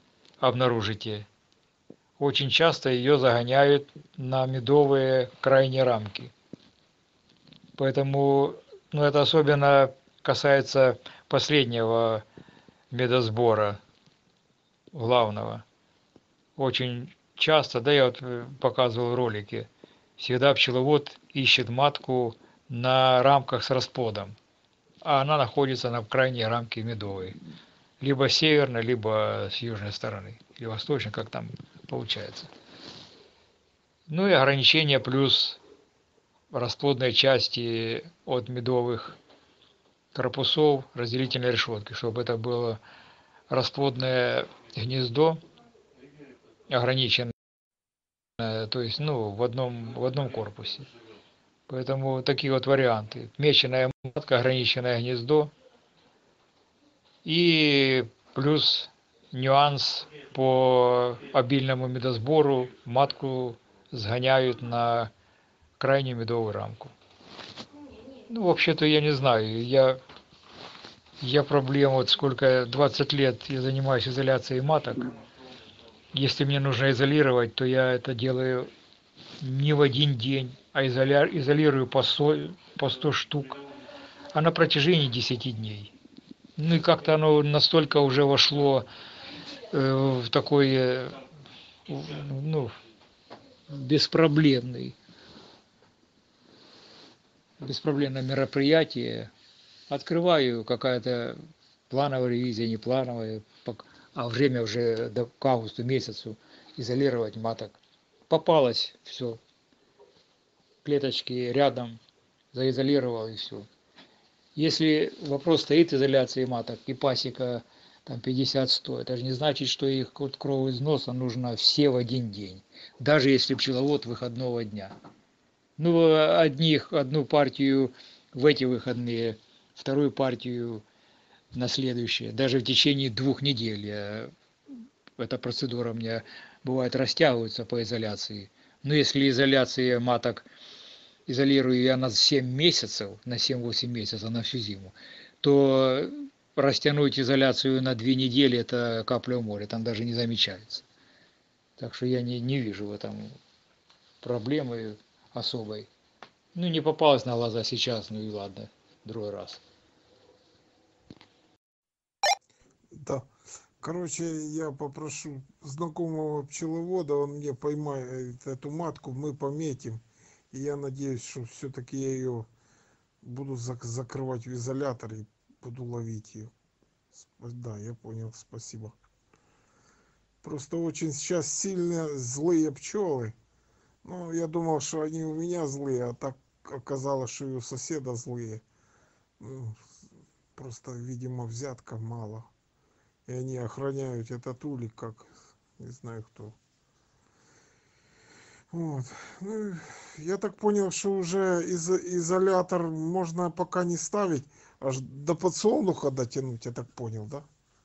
обнаружите, очень часто ее загоняют на медовые крайние рамки. Поэтому, ну, это особенно касается последнего медосбора, главного. Очень часто, да, я вот показывал ролики, всегда пчеловод ищет матку на рамках с расплодом, а она находится на крайней рамке медовой. Либо северной, либо с южной стороны, или восточной, как там получается. Ну и ограничение плюс расплодной части от медовых корпусов разделительной решетки, чтобы это было расплодное гнездо ограниченное, то есть, ну, в одном, в одном корпусе. Поэтому такие вот варианты. Меченая матка, ограниченное гнездо. И плюс нюанс по обильному медосбору матку сгоняют на крайнюю медовую рамку. Ну, вообще-то я не знаю. Я, я проблем, вот сколько, двадцать лет я занимаюсь изоляцией маток. Если мне нужно изолировать, то я это делаю не в один день, а изоля, изолирую по сто, по сто штук, а на протяжении десяти дней. Ну и как-то оно настолько уже вошло э, в такой, э, ну, беспроблемный, беспроблемное мероприятие. Открываю, какая-то плановая ревизия, не плановая, а время уже до, к августу месяцу изолировать маток. Попалось, все, клеточки рядом, заизолировал и все. Если вопрос стоит изоляции маток и пасека там пятьдесят-сто, это же не значит, что их от кровоизноса нужно все в один день, даже если пчеловод выходного дня. Ну, одних, одну партию в эти выходные, вторую партию на следующие, даже в течение двух недель. Я, эта процедура у меня бывает растягивается по изоляции. Но если изоляция маток, изолирую я на семь месяцев, на семь-восемь месяцев, на всю зиму, то растянуть изоляцию на две недели – это капля в море, там даже не замечается. Так что я не, не вижу в этом проблемы особой. Ну, не попалась на глаза сейчас, ну и ладно, другой раз. Да. Короче, я попрошу знакомого пчеловода, он мне поймает эту матку, мы пометим. И я надеюсь, что все-таки я ее буду зак- закрывать в изолятор и буду ловить ее. Да, я понял, спасибо. Просто очень сейчас сильно злые пчелы. Ну, я думал, что они у меня злые, а так оказалось, что и у соседа злые. Ну, просто, видимо, взятка мало. И они охраняют этот улик, как не знаю кто. Вот. Ну, я так понял, что уже из изолятор можно пока не ставить, аж до подсолнуха дотянуть, я так понял, да?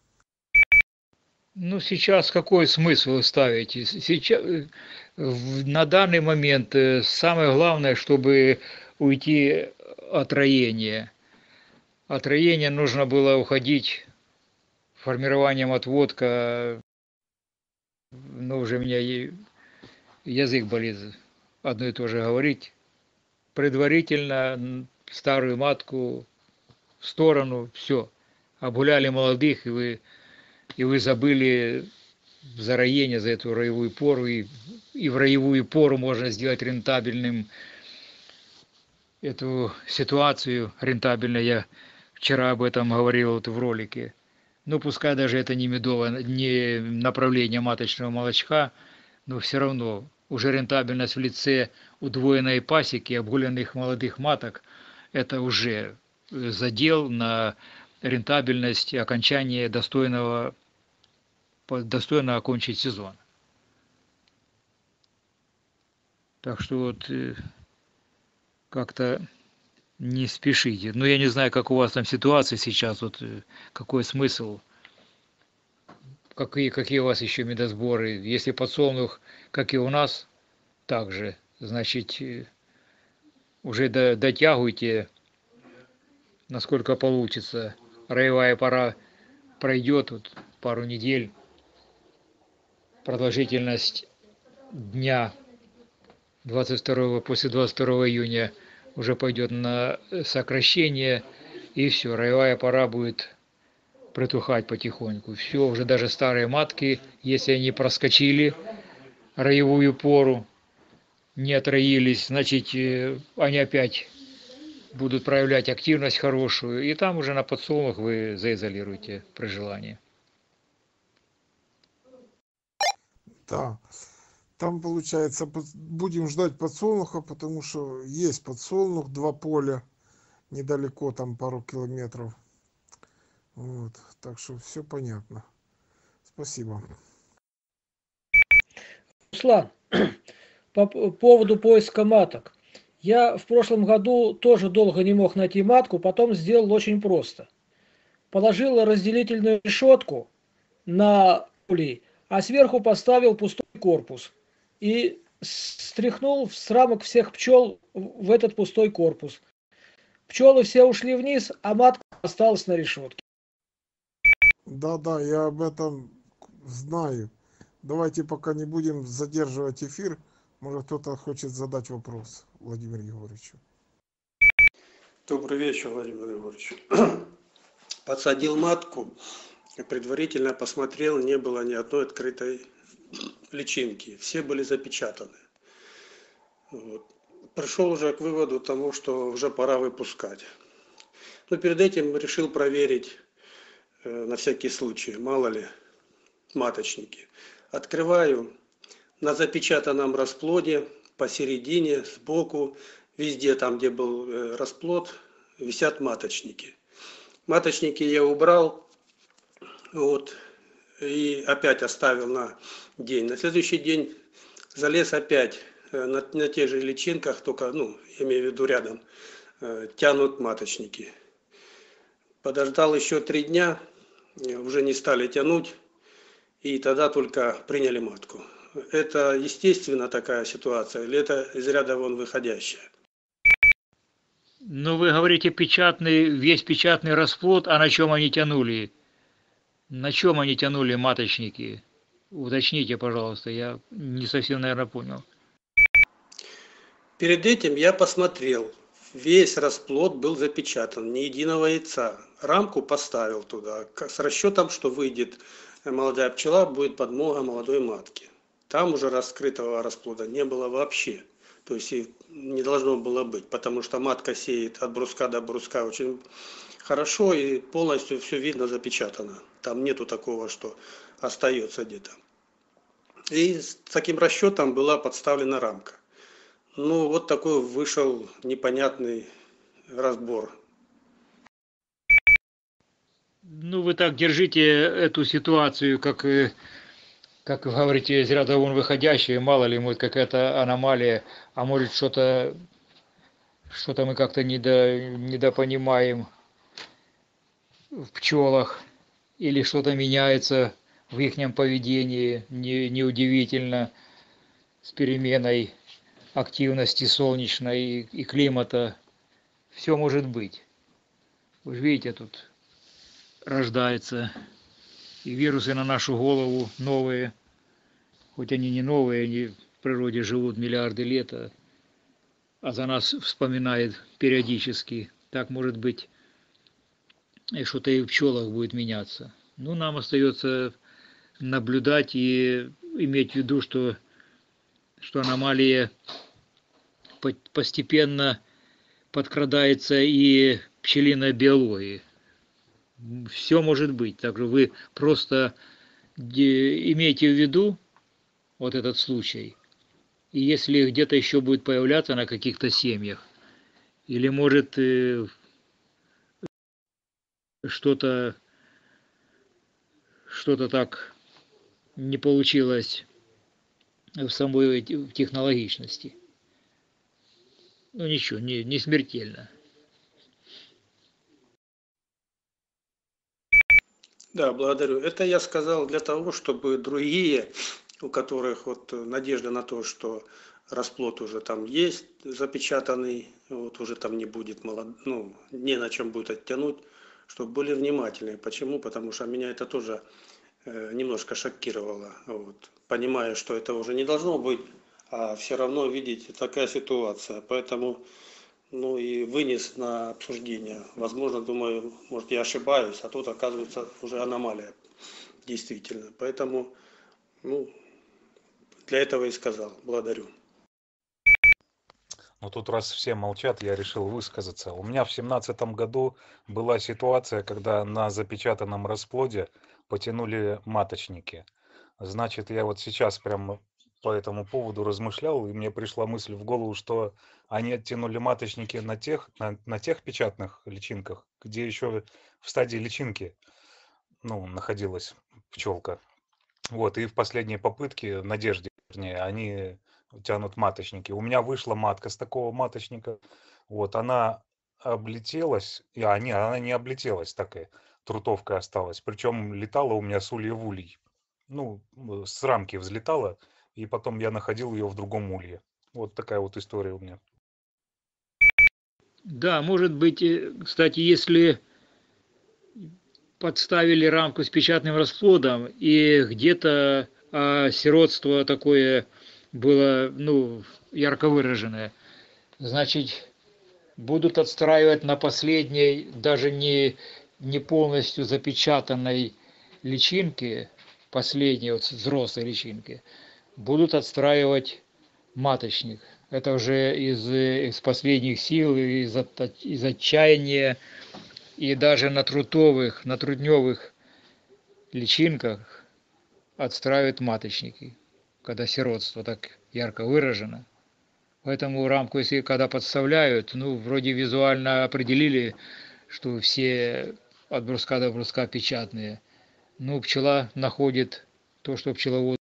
Ну, сейчас какой смысл ставить? Сейчас, на данный момент самое главное, чтобы уйти от роения. От роения нужно было уходить формированием отводка. Ну, уже у меня язык болит одно и то же говорить. Предварительно старую матку в сторону, все. Обгуляли молодых, и вы, и вы забыли за роение, за эту роевую пору. И, и в роевую пору можно сделать рентабельным эту ситуацию. Рентабельно я вчера об этом говорил вот в ролике. Ну, пускай даже это не медовое, не направление маточного молочка, но все равно уже рентабельность в лице удвоенной пасеки, обгуленных молодых маток, это уже задел на рентабельность и окончание достойного, достойно окончить сезон. Так что вот как-то не спешите. Ну, я не знаю, как у вас там ситуация сейчас, вот какой смысл, какие, какие у вас еще медосборы. Если подсолнух, как и у нас, также, значит, уже дотягивайте, насколько получится. Роевая пора пройдет вот пару недель, продолжительность дня двадцать второго, после двадцать второго июня уже пойдет на сокращение, и все, роевая пора будет протухать потихоньку. Все, уже даже старые матки, если они проскочили роевую пору, не отроились, значит, они опять будут проявлять активность хорошую, и там уже на подсолнух вы заизолируете при желании. Да. Там, получается, будем ждать подсолнуха, потому что есть подсолнух, два поля, недалеко, там пару километров. Вот. Так что все понятно. Спасибо. Руслан, по поводу поиска маток. Я в прошлом году тоже долго не мог найти матку, потом сделал очень просто. Положил разделительную решетку на улей, а сверху поставил пустой корпус. И стряхнул с рамок всех пчел в этот пустой корпус. Пчелы все ушли вниз, а матка осталась на решетке. Да, да, я об этом знаю. Давайте пока не будем задерживать эфир. Может, кто-то хочет задать вопрос Владимиру Егоровичу. Добрый вечер, Владимир Егорович. Подсадил матку, предварительно посмотрел, не было ни одной открытой личинки. Все были запечатаны. Вот. Пришел уже к выводу тому, что уже пора выпускать. Но перед этим решил проверить э, на всякий случай, мало ли, маточники. Открываю, на запечатанном расплоде посередине, сбоку, везде там, где был э, расплод, висят маточники. Маточники я убрал, вот, и опять оставил на день. На следующий день залез опять э, на, на тех же личинках, только, ну, я имею в виду рядом, э, тянут маточники. Подождал еще три дня, э, уже не стали тянуть, и тогда только приняли матку. Это естественно такая ситуация, или это из ряда вон выходящая? Ну, вы говорите, печатный, весь печатный расплод, а на чем они тянули? На чем они тянули маточники? Уточните, пожалуйста, я не совсем, наверное, понял. Перед этим я посмотрел, весь расплод был запечатан, ни единого яйца. Рамку поставил туда, с расчетом, что выйдет молодая пчела, будет подмога молодой матки. Там уже раскрытого расплода не было вообще. То есть и не должно было быть, потому что матка сеет от бруска до бруска очень хорошо и полностью все видно запечатано. Там нету такого, что остается где-то. И с таким расчетом была подставлена рамка. Ну вот такой вышел непонятный разбор. Ну, вы так держите эту ситуацию, как, как вы говорите, из ряда вон выходящие, мало ли, может, какая-то аномалия, а может, что-то что-то мы как-то недо, недопонимаем в пчелах, или что-то меняется в их поведении, не, неудивительно, с переменой активности солнечной и, и климата. Все может быть. Вы же видите, тут рождается и вирусы на нашу голову новые, хоть они не новые, они в природе живут миллиарды лет, а, а за нас вспоминает периодически. Так может быть, и что-то и в пчелах будет меняться. Ну, нам остается наблюдать и иметь в виду, что, что аномалия постепенно подкрадается и пчелиной биологии. Все может быть. Также вы просто имейте в виду вот этот случай. И если где-то еще будет появляться на каких-то семьях, или может что-то что-то так не получилось в самой технологичности. Ну ничего, не, не смертельно. Да, благодарю. Это я сказал для того, чтобы другие, у которых вот надежда на то, что расплод уже там есть запечатанный, вот уже там не будет молод... ну, не на чем будет оттянуть, чтобы были внимательны. Почему? Потому что меня это тоже э, немножко шокировало. Вот. Понимая, что это уже не должно быть, а все равно, видите, такая ситуация. Поэтому, ну и вынес на обсуждение. Возможно, думаю, может я ошибаюсь, а тут оказывается уже аномалия. Действительно. Поэтому, ну, для этого и сказал. Благодарю. Но тут раз все молчат, я решил высказаться. У меня в семнадцатом году была ситуация, когда на запечатанном расплоде потянули маточники. Значит, я вот сейчас прям по этому поводу размышлял, и мне пришла мысль в голову, что они оттянули маточники на тех, на, на тех печатных личинках, где еще в стадии личинки, ну, находилась пчелка. Вот, и в последней попытке, надежде, вернее, они тянут маточники. У меня вышла матка с такого маточника. Вот, она облетелась, и а, не, она не облетелась, такая трутовка осталась. Причем летала у меня с улья в улей. Ну, э, с рамки взлетала, и потом я находил ее в другом улье. Вот такая вот история у меня. Да, может быть, э, кстати, если подставили рамку с печатным расплодом, и где-то а, сиротство такое было, ну, ярко выраженное, значит, будут отстраивать на последней, даже не, не полностью запечатанной личинке, последней вот взрослой личинке, будут отстраивать маточник. Это уже из, из последних сил, из, от, из отчаяния. И даже на трутовых, на трудневых личинках отстраивают маточники, когда сиротство так ярко выражено. Поэтому рамку, если когда подставляют, ну, вроде визуально определили, что все от бруска до бруска печатные. Ну, пчела находит то, что пчеловоду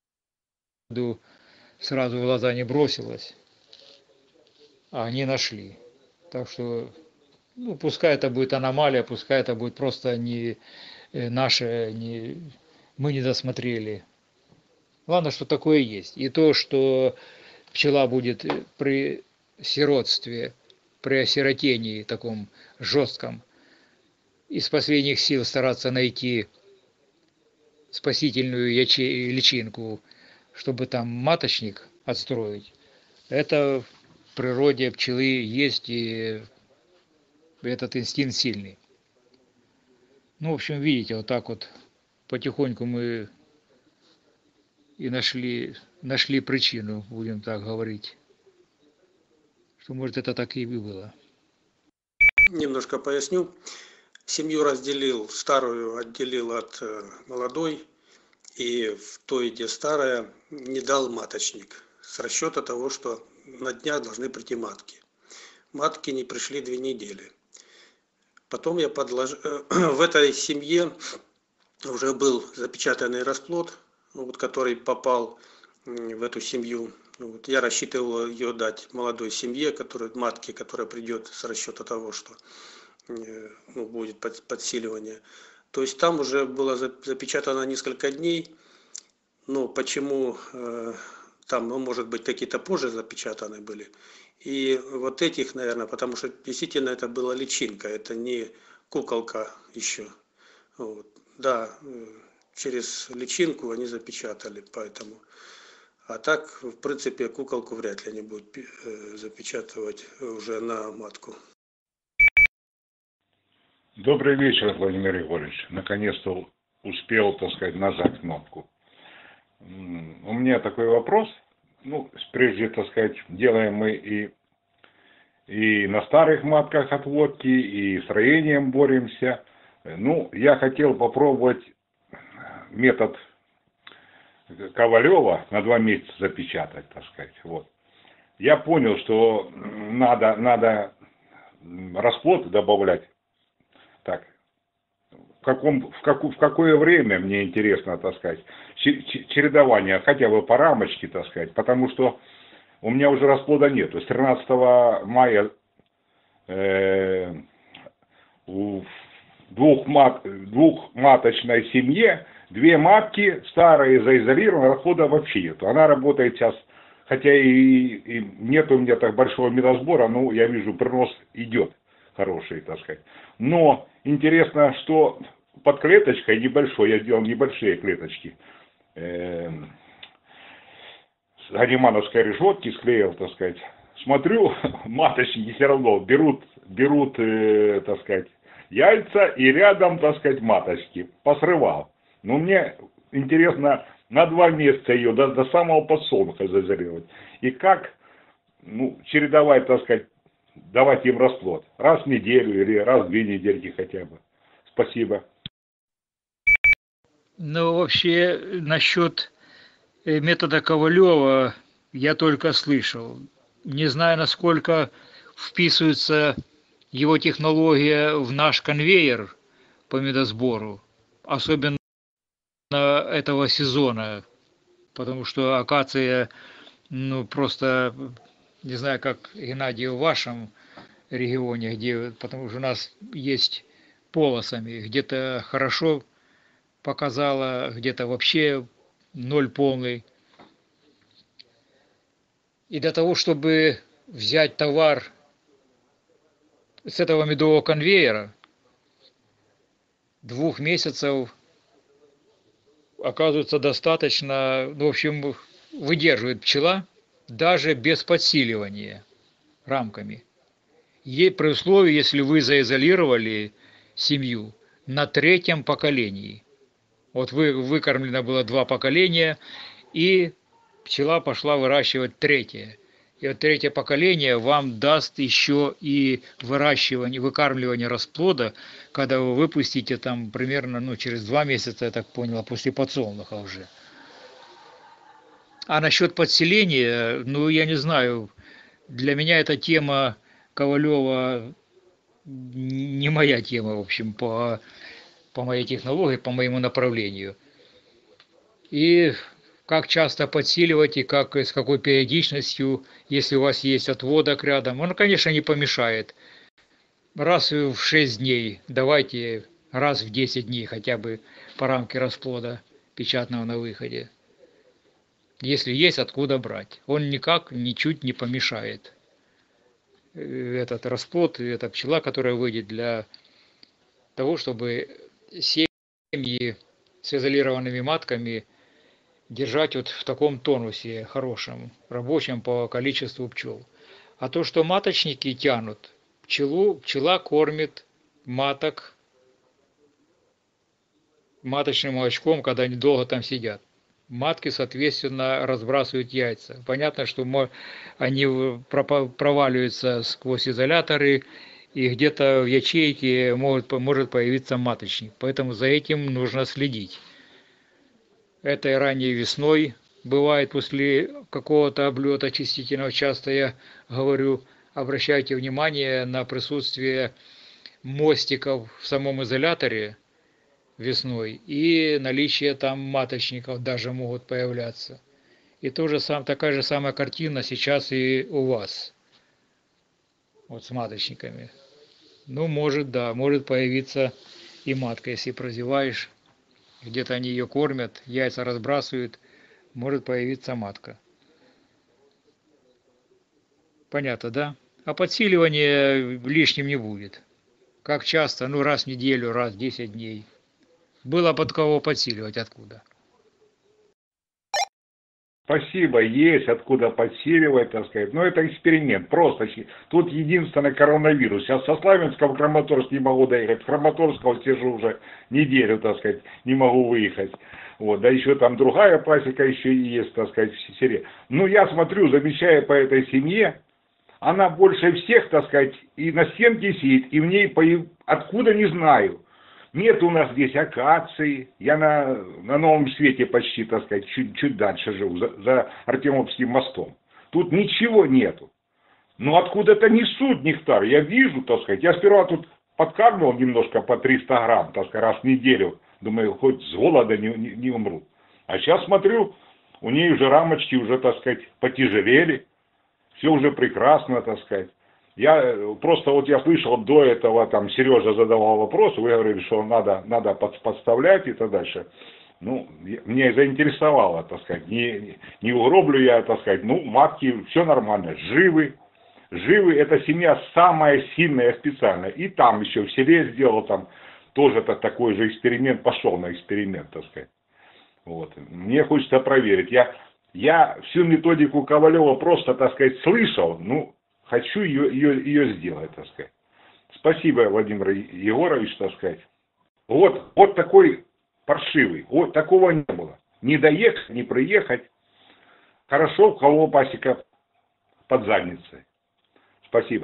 сразу в глаза не бросилось, а они нашли. Так что, ну, пускай это будет аномалия, пускай это будет просто не наше, не, мы не досмотрели. Главное, что такое есть. И то, что пчела будет при сиротстве, при осиротении таком жестком, из последних сил стараться найти спасительную яче... личинку, чтобы там маточник отстроить, это в природе пчелы есть, и этот инстинкт сильный. Ну, в общем, видите, вот так вот потихоньку мы и нашли, нашли причину, будем так говорить, что, может, это так и было. Немножко поясню. Семью разделил, старую отделил от молодой, и в той, где старая, не дал маточник. С расчета того, что на днях должны прийти матки. Матки не пришли две недели. Потом я подложил... В этой семье уже был запечатанный расплод, вот, который попал в эту семью. Вот, я рассчитывал ее дать молодой семье, которая, матке, которая придет с расчета того, что ну, будет подсиливание. То есть там уже было запечатано несколько дней. Но почему э, там, ну, может быть, какие-то позже запечатаны были. И вот этих, наверное, потому что действительно это была личинка, это не куколка еще. Вот. Да, через личинку они запечатали, поэтому. А так, в принципе, куколку вряд ли они будут э, запечатывать уже на матку. Добрый вечер, Владимир Егорович. Наконец-то успел, так сказать, нажать кнопку. У меня такой вопрос. Ну, прежде, так сказать, делаем мы и, и на старых матках отводки, и с роением боремся. Ну, я хотел попробовать метод Ковалева на два месяца запечатать, так сказать. Вот. Я понял, что надо, надо расплод добавлять. Так, в, каком, в, каку, в какое время, мне интересно, так сказать, чередование, хотя бы по рамочке, так сказать, потому что у меня уже расплода нету. С тринадцатого мая э, в двухмат, двухматочной семье две матки, старые заизолированы, расплода вообще нету. Она работает сейчас, хотя и, и нет у меня так большого медосбора, но я вижу, принос идет хороший, так сказать. Но интересно, что под клеточкой небольшой, я сделал небольшие клеточки. Э, с ганимановской решетки склеил, так сказать. Смотрю, маточники все равно берут, берут, э, так сказать, яйца и рядом, так сказать, маточки. Посрывал. Но мне интересно на два месяца ее до, до самого подсолнуха изолировать. И как, ну, чередовать, так сказать, давать им расплод. Раз в неделю или раз в две недельки хотя бы. Спасибо. Ну, вообще, насчет э, метода Ковалева я только слышал. Не знаю, насколько вписывается его технология в наш конвейер по медосбору, особенно этого сезона, потому что акация, ну, просто, не знаю, как, Геннадий, в вашем регионе, где, потому что у нас есть полосами, где-то хорошо показала, где-то вообще ноль полный. И для того, чтобы взять товар с этого медового конвейера, двух месяцев, оказывается, достаточно, ну, в общем, выдерживает пчела даже без подсиливания рамками. Ей при условии, если вы заизолировали семью на третьем поколении. Вот вы, выкормлено было два поколения, и пчела пошла выращивать третье. И вот третье поколение вам даст еще и выращивание, выкармливание расплода, когда вы выпустите там примерно, ну, через два месяца, я так понял, после подсолнуха уже. А насчет подселения, ну, я не знаю, для меня эта тема Ковалева не моя тема, в общем, по, по моей технологии, по моему направлению. И как часто подсиливать и как, с какой периодичностью, если у вас есть отводок рядом, он, конечно, не помешает. Раз в шесть дней, давайте раз в десять дней хотя бы по рамке расплода печатного на выходе. Если есть откуда брать. Он никак, ничуть не помешает. Этот расплод, эта пчела, которая выйдет для того, чтобы семьи с изолированными матками держать вот в таком тонусе хорошем, рабочем по количеству пчел. А то, что маточники тянут, пчелу, пчела кормит маток маточным молочком, когда они долго там сидят. Матки, соответственно, разбрасывают яйца. Понятно, что они проваливаются сквозь изоляторы, и где-то в ячейке может, может появиться маточник. Поэтому за этим нужно следить. Это и ранней весной бывает после какого-то облета очистительного. Часто я говорю, обращайте внимание на присутствие мостиков в самом изоляторе весной и наличие там маточников даже могут появляться. И тоже сам, такая же самая картина сейчас и у вас. Вот с маточниками. Ну, может, да, может появиться и матка, если прозеваешь. Где-то они ее кормят, яйца разбрасывают, может появиться матка. Понятно, да? А подсиливания лишним не будет. Как часто? Ну, раз в неделю, раз в десять дней. Было под кого подсиливать, откуда? Спасибо, есть откуда подсиливать, так сказать. Но это эксперимент, просто. Тут единственный коронавирус. Сейчас со Славянска в Краматорск не могу доехать. В Краматорск сижу уже неделю, так сказать, не могу выехать. Вот, да еще там другая пасека еще и есть, так сказать, в селе. Ну, я смотрю, замечая по этой семье, она больше всех, так сказать, и на стенке сидит, и в ней, появ... откуда не знаю. Нет у нас здесь акации. Я на, на Новом Свете почти, так сказать, чуть, чуть дальше живу, за, за Артемовским мостом. Тут ничего нету. Но откуда-то несут нектар. Я вижу, так сказать. Я сперва тут подкармливал немножко по триста грамм, так сказать, раз в неделю. Думаю, хоть с голода не, не, не умру. А сейчас смотрю, у нее уже рамочки уже, так сказать, потяжелели. Все уже прекрасно, так сказать. Я просто вот я слышал до этого, там Сережа задавал вопрос, вы говорили, что надо, надо подставлять и так дальше. Ну, мне заинтересовало, так сказать, не, не угроблю я, так сказать, ну, матки, все нормально, живы. Живы, эта семья самая сильная специально. И там еще в селе сделал там тоже -то такой же эксперимент, пошел на эксперимент, так сказать. Вот. Мне хочется проверить. Я, я всю методику Ковалева просто, так сказать, слышал, ну, хочу ее, ее, ее сделать, так сказать. Спасибо, Владимир Егорович, так сказать. Вот, вот такой паршивый, вот такого не было. Не доехать, не приехать. Хорошо, у кого пасека под задницей. Спасибо.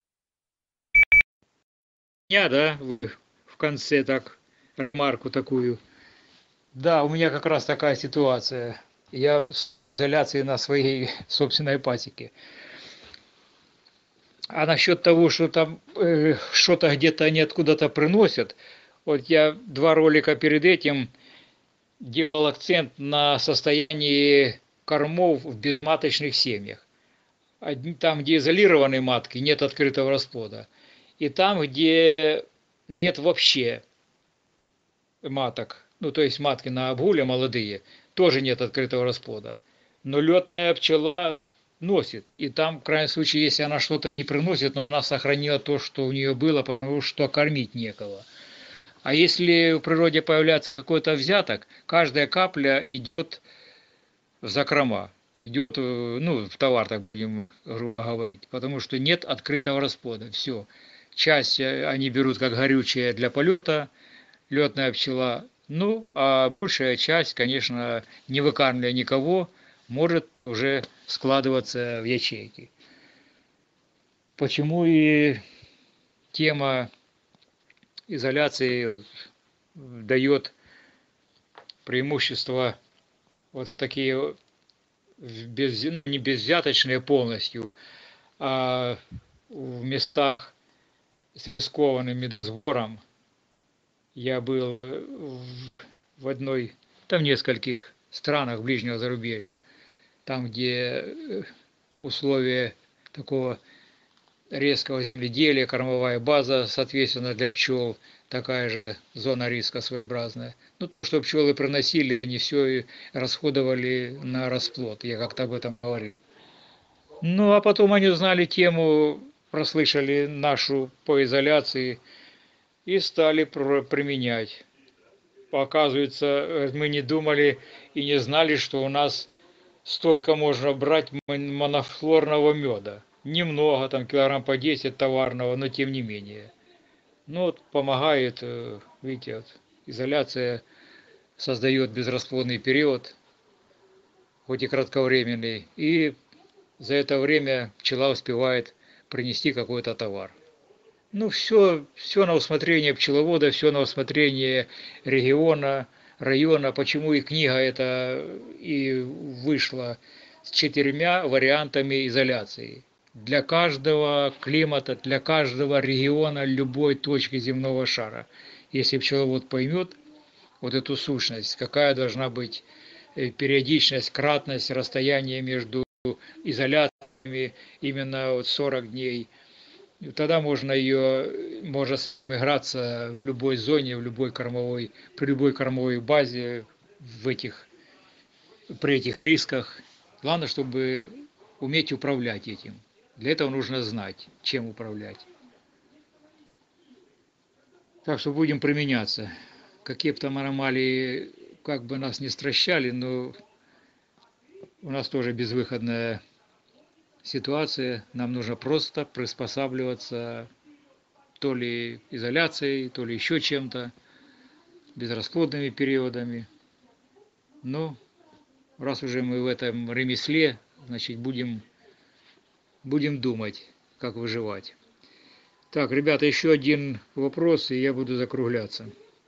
Я, да, в конце так, ремарку такую. Да, у меня как раз такая ситуация. Я в изоляции на своей собственной пасеке. А насчет того, что там э, что-то где-то они откуда-то приносят, вот я два ролика перед этим делал акцент на состоянии кормов в безматочных семьях. Одни, там, где изолированные матки, нет открытого расплода. И там, где нет вообще маток, ну то есть матки на обгуле молодые, тоже нет открытого расплода. Но летная пчела носит. И там, в крайнем случае, если она что-то не приносит, но она сохранила то, что у нее было, потому что кормить некого. А если в природе появляется какой-то взяток, каждая капля идет в закрома, идет, ну, в товар, так будем грубо говорить, потому что нет открытого расплода. Все. Часть они берут как горючее для полета, летная пчела, ну, а большая часть, конечно, не выкармливая никого, может уже складываться в ячейки. Почему и тема изоляции дает преимущество вот такие без, не безвзяточные полностью, а в местах с рискованным медосбором. Я был в одной, там в нескольких странах ближнего зарубежья, там, где условия такого резкого земледелия, кормовая база, соответственно, для пчел такая же зона риска своеобразная. Ну, что пчелы приносили, они все расходовали на расплод. Я как-то об этом говорил. Ну, а потом они узнали тему, прослышали нашу по изоляции и стали применять. Оказывается, мы не думали и не знали, что у нас столько можно брать монофлорного меда. Немного, там килограмм по десять товарного, но тем не менее. Ну вот помогает, видите, вот, изоляция создает безрасплодный период, хоть и кратковременный, и за это время пчела успевает принести какой-то товар. Ну все, все на усмотрение пчеловода, все на усмотрение региона, района. Почему и книга эта и вышла с четырьмя вариантами изоляции. Для каждого климата, для каждого региона, любой точки земного шара. Если пчеловод поймет вот эту сущность, какая должна быть периодичность, кратность, расстояние между изоляциями, именно вот сорок дней, тогда можно ее, можно играться в любой зоне, в любой кормовой, при любой кормовой базе, в этих, при этих рисках. Главное, чтобы уметь управлять этим. Для этого нужно знать, чем управлять. Так что будем применяться. Какие бы там аномалии, как бы нас не стращали, но у нас тоже безвыходная ситуация. Нам нужно просто приспосабливаться то ли изоляцией, то ли еще чем-то, безрасплодными периодами. Но раз уже мы в этом ремесле, значит, будем, будем думать, как выживать. Так, ребята, еще один вопрос, и я буду закругляться.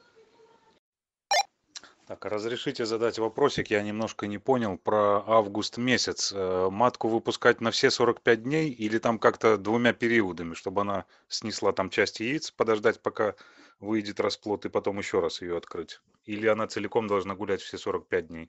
Так, разрешите задать вопросик, я немножко не понял про август месяц. Матку выпускать на все сорок пять дней или там как-то двумя периодами, чтобы она снесла там часть яиц, подождать, пока выйдет расплод, и потом еще раз ее открыть? Или она целиком должна гулять все сорок пять дней?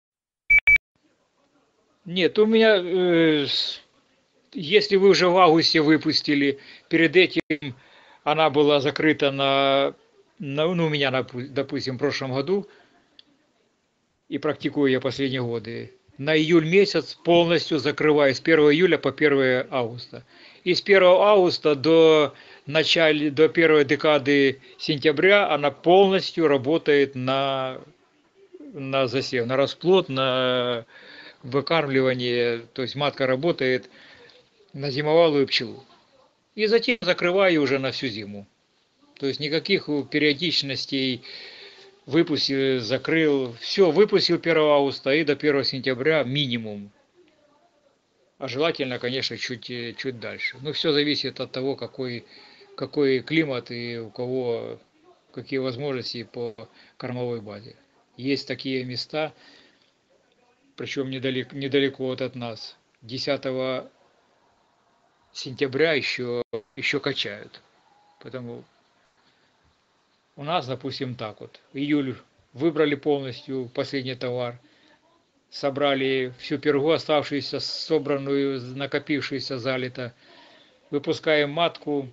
Нет, у меня, э, если вы уже в августе выпустили, перед этим она была закрыта на, на ну, у меня, допустим, в прошлом году, и практикую я последние годы. на июль месяц полностью закрываю с первого июля по первое августа. И с первого августа до начала, до первой декады сентября она полностью работает на, на засев, на расплод, на выкармливание. То есть матка работает на зимовалую пчелу. И затем закрываю уже на всю зиму. То есть никаких периодичностей выпустил, закрыл. Все, выпустил первого августа и до первого сентября минимум. А желательно, конечно, чуть, чуть дальше. Но все зависит от того, какой, какой климат и у кого какие возможности по кормовой базе. Есть такие места, причем недалеко, недалеко вот от нас. десятого сентября еще, еще качают. Поэтому у нас, допустим, так вот. Июль выбрали полностью последний товар. Собрали всю пергу, оставшуюся, собранную, накопившуюся залито. Выпускаем матку.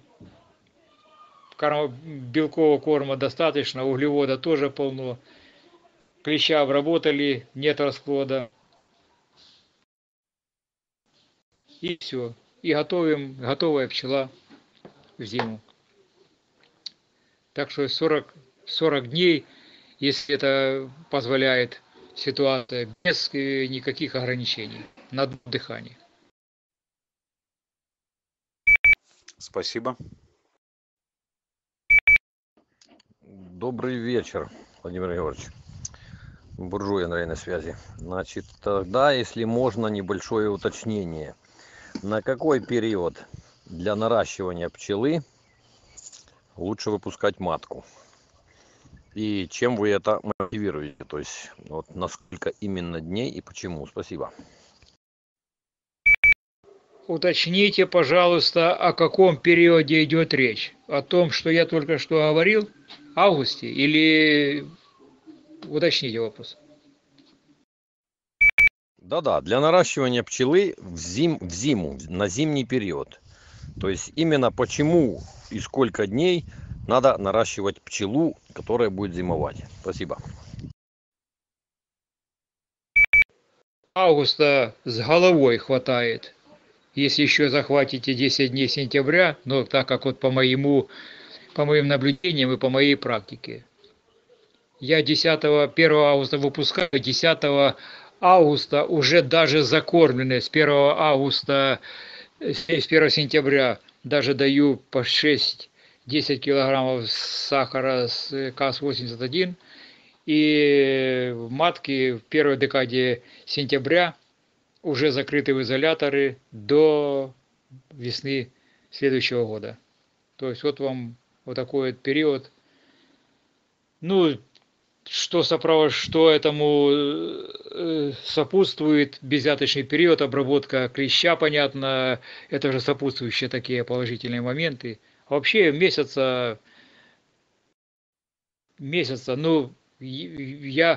Белкового корма достаточно, углевода тоже полно. Клеща обработали, нет расплода. И все. И готовим, готовая пчела в зиму. Так что сорок, сорок дней, если это позволяет ситуация, без никаких ограничений на дыхание. Спасибо. Добрый вечер, Владимир Георгиевич. Буржуй Андрей на связи. Значит, тогда, если можно, небольшое уточнение. На какой период для наращивания пчелы лучше выпускать матку? И чем вы это мотивируете? То есть, вот на сколько именно дней и почему? Спасибо. Уточните, пожалуйста, о каком периоде идет речь? О том, что я только что говорил, августе, или уточните вопрос? Да-да, для наращивания пчелы в, зим, в зиму, на зимний период. То есть именно почему и сколько дней надо наращивать пчелу, которая будет зимовать. Спасибо. Августа с головой хватает. Если еще захватите десять дней сентября, но так как вот по моему, по моим наблюдениям и по моей практике. Я десятого, первого августа выпускаю, десятого августа уже даже закормленные, с первого августа, с первого сентября даже даю по шесть-десять килограммов сахара с КАС восемьдесят один. И матки в первой декаде сентября уже закрыты в изоляторы до весны следующего года. То есть вот вам вот такой вот период. Ну, что, соправ... что этому сопутствует, безяточный период, обработка клеща, понятно, это же сопутствующие такие положительные моменты. А вообще месяца, месяца, ну, я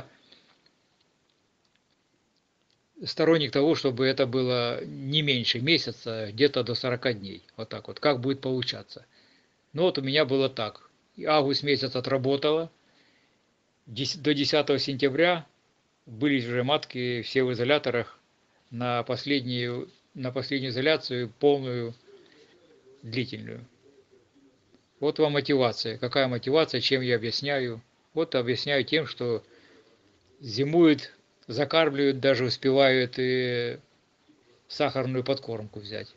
сторонник того, чтобы это было не меньше месяца, где-то до сорока дней. Вот так вот, как будет получаться. Ну вот у меня было так. Август месяц отработала. До десятого сентября были уже матки все в изоляторах на последнюю, на последнюю изоляцию, полную, длительную. Вот вам мотивация. Какая мотивация, чем я объясняю? Вот объясняю тем, что зимуют, закармливают, даже успевают и сахарную подкормку взять.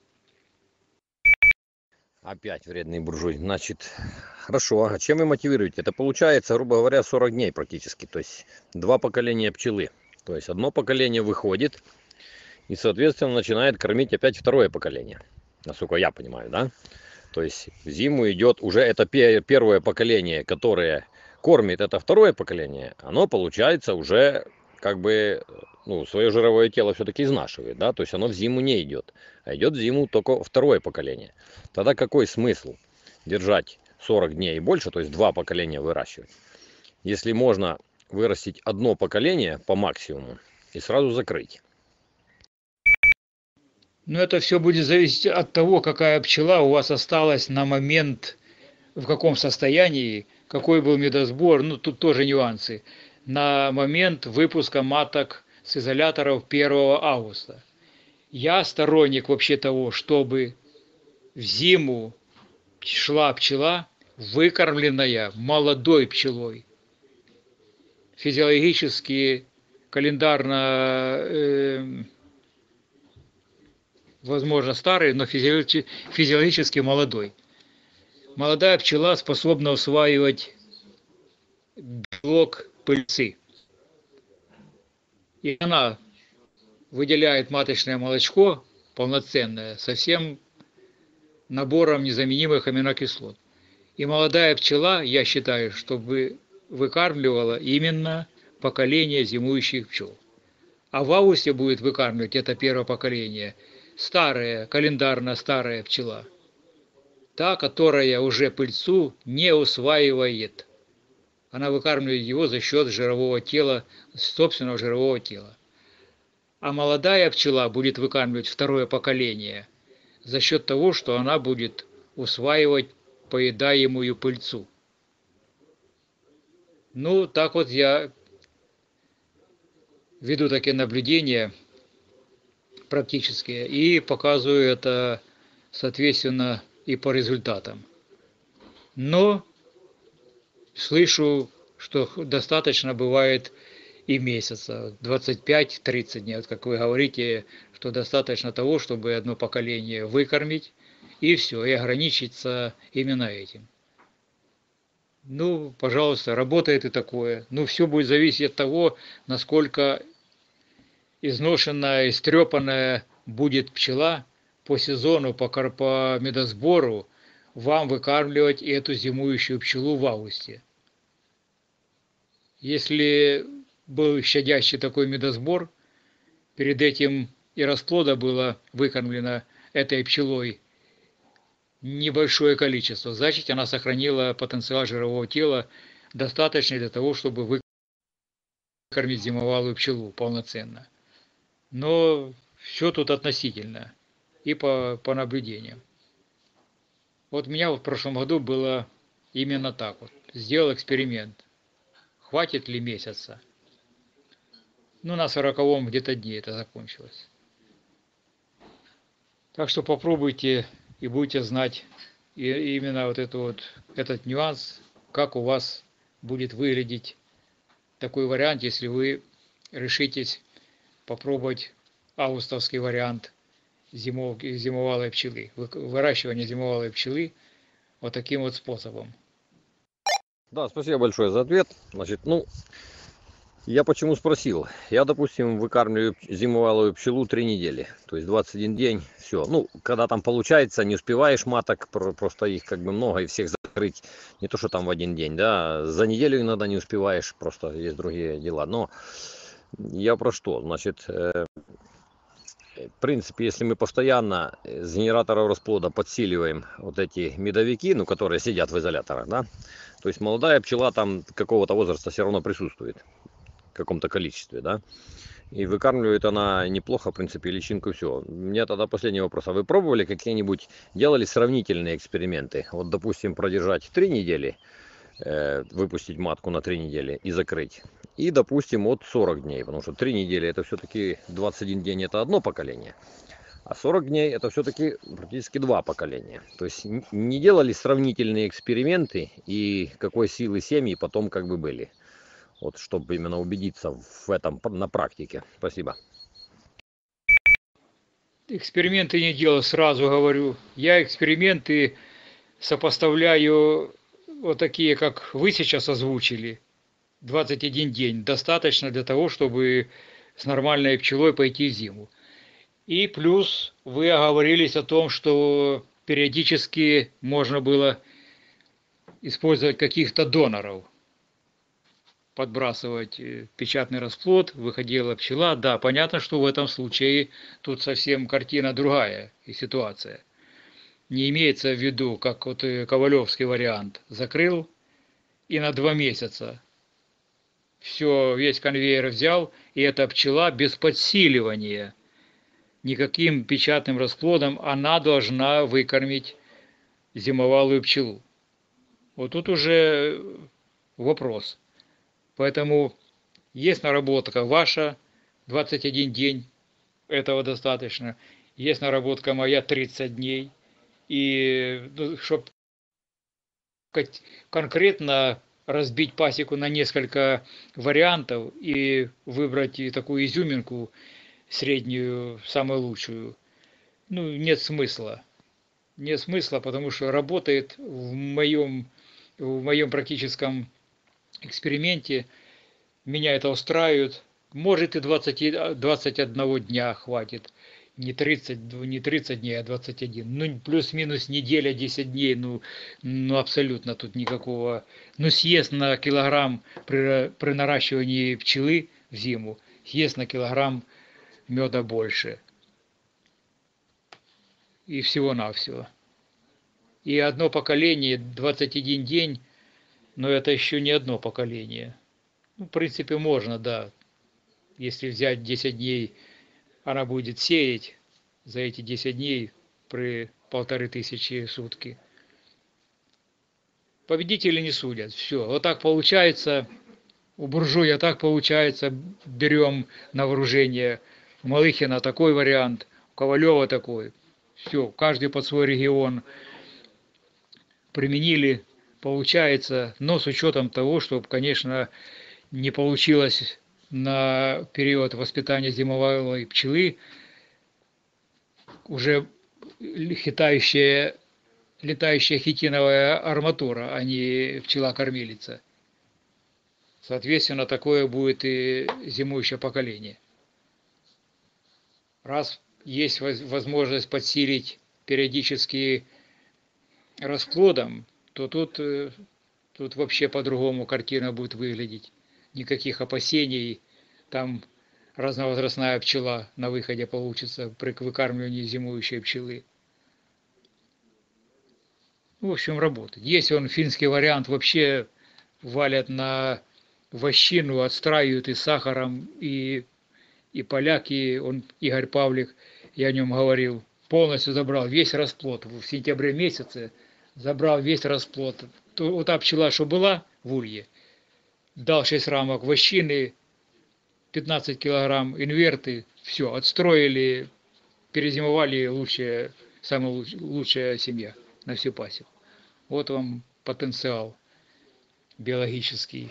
Опять вредный буржуй. Значит, хорошо. А чем вы мотивируете? Это получается, грубо говоря, сорок дней практически. То есть два поколения пчелы. То есть одно поколение выходит и, соответственно, начинает кормить опять второе поколение. Насколько я понимаю, да? То есть в зиму идет уже это первое поколение, которое кормит это второе поколение. Оно получается уже как бы, ну, свое жировое тело все-таки изнашивает, да, то есть оно в зиму не идет, а идет в зиму только второе поколение. Тогда какой смысл держать сорок дней и больше, то есть два поколения выращивать, если можно вырастить одно поколение по максимуму и сразу закрыть? Но это все будет зависеть от того, какая пчела у вас осталась на момент, в каком состоянии, какой был медосбор, ну тут тоже нюансы. На момент выпуска маток с изоляторов первого августа. Я сторонник вообще того, чтобы в зиму шла пчела, выкормленная молодой пчелой. Физиологически, календарно, э, возможно, старый, но физиологически, физиологически молодой. Молодая пчела способна усваивать белок пыльцы. И она выделяет маточное молочко полноценное со всем набором незаменимых аминокислот. И молодая пчела, я считаю, чтобы выкармливала именно поколение зимующих пчел. А в августе будет выкармливать это первое поколение старая, календарно старая пчела. Та, которая уже пыльцу не усваивает. Она выкармливает его за счет жирового тела, собственного жирового тела. А молодая пчела будет выкармливать второе поколение за счет того, что она будет усваивать поедаемую пыльцу. Ну, так вот я веду такие наблюдения практические и показываю это, соответственно, и по результатам. Но слышу, что достаточно бывает и месяца, двадцать пять тридцать дней. Вот как вы говорите, что достаточно того, чтобы одно поколение выкормить, и все, и ограничиться именно этим. Ну, пожалуйста, работает и такое. Ну, все будет зависеть от того, насколько изношенная, истрепанная будет пчела по сезону, по, по медосбору, вам выкармливать эту зимующую пчелу в августе. Если был щадящий такой медосбор, перед этим и расплода было выкормлено этой пчелой небольшое количество, значит, она сохранила потенциал жирового тела достаточный для того, чтобы выкормить зимовалую пчелу полноценно. Но все тут относительно и по, по наблюдениям. Вот у меня в прошлом году было именно так вот. Сделал эксперимент. Хватит ли месяца? Ну, на сороковом где-то дне это закончилось. Так что попробуйте и будете знать и именно вот, это вот этот нюанс, как у вас будет выглядеть такой вариант, если вы решитесь попробовать августовский вариант зимов, зимовалой пчелы, выращивание зимовалой пчелы вот таким вот способом. Да, спасибо большое за ответ. Значит, ну, я почему спросил? Я, допустим, выкармливаю зимовалую пчелу три недели, то есть двадцать один день, все. Ну, когда там получается, не успеваешь маток, просто их как бы много, и всех закрыть, не то, что там в один день, да, за неделю иногда не успеваешь, просто есть другие дела. Но я про что? Значит, э, в принципе, если мы постоянно с генераторов расплода подсиливаем вот эти медовики, ну, которые сидят в изоляторах, да, то есть молодая пчела там какого-то возраста все равно присутствует. В каком-то количестве, да, и выкармливает она неплохо, в принципе, личинку, все. У меня тогда последний вопрос. А вы пробовали какие-нибудь, делали сравнительные эксперименты? Вот, допустим, продержать три недели, э, выпустить матку на три недели и закрыть. И, допустим, от сорок дней, потому что три недели это все-таки двадцать один день, это одно поколение. А сорок дней это все-таки практически два поколения. То есть не делали сравнительные эксперименты и какой силы семьи потом как бы были. Вот, чтобы именно убедиться в этом на практике. Спасибо. Эксперименты не делал, сразу говорю. Я эксперименты сопоставляю вот такие, как вы сейчас озвучили. двадцать один день. Достаточно для того, чтобы с нормальной пчелой пойти в зиму. И плюс вы оговорились о том, что периодически можно было использовать каких-то доноров. Подбрасывать печатный расплод, выходила пчела. Да, понятно, что в этом случае тут совсем картина другая и ситуация. Не имеется в виду, как вот ковалевский вариант. Закрыл и на два месяца все, весь конвейер взял, и эта пчела без подсиливания, никаким печатным расплодом, она должна выкормить зимовалую пчелу. Вот тут уже вопрос. Поэтому есть наработка ваша, двадцать один день, этого достаточно. Есть наработка моя тридцать дней. И ну, чтобы конкретно разбить пасеку на несколько вариантов и выбрать и такую изюминку среднюю, самую лучшую, ну, нет смысла. Нет смысла, потому что работает в моем, в моем практическом эксперименте. Меня это устраивает. Может и двадцать, двадцать один дня хватит. Не тридцать, не тридцать дней, а двадцать один. Ну, плюс-минус неделя, десять дней. Ну, ну, абсолютно тут никакого. Ну, съест на килограмм при, при наращивании пчелы в зиму, съест на килограмм меда больше. И всего-навсего. И одно поколение, двадцать один день, но это еще не одно поколение. Ну, в принципе, можно, да. Если взять десять дней, она будет сеять за эти десять дней при полторы тысячи в сутки. Победители не судят. Все. Вот так получается. У буржуя так получается. Берем на вооружение. У Малыхина такой вариант. У Ковалева такой. Все. Каждый под свой регион применили. Получается. Но с учетом того, чтобы, конечно, не получилось на период воспитания зимовой пчелы уже летающая, летающая хитиновая арматура, а не пчела-кормилица. Соответственно, такое будет и зимующее поколение. Раз есть возможность подсилить периодически расплодом, то тут, тут вообще по-другому картина будет выглядеть. Никаких опасений, там разновозрастная пчела на выходе получится при выкармливании зимующей пчелы. В общем, работает. Есть он финский вариант, вообще валят на вощину, отстраивают и сахаром, и, и поляки, он, Игорь Павлик, я о нем говорил, полностью забрал весь расплод. В сентябре месяце забрал весь расплод. Вот та пчела, что была в улье, дал шесть рамок вощины, пятнадцать килограмм инверты, все, отстроили, перезимовали, лучшая, самая лучшая семья на всю пасеку. Вот вам потенциал биологический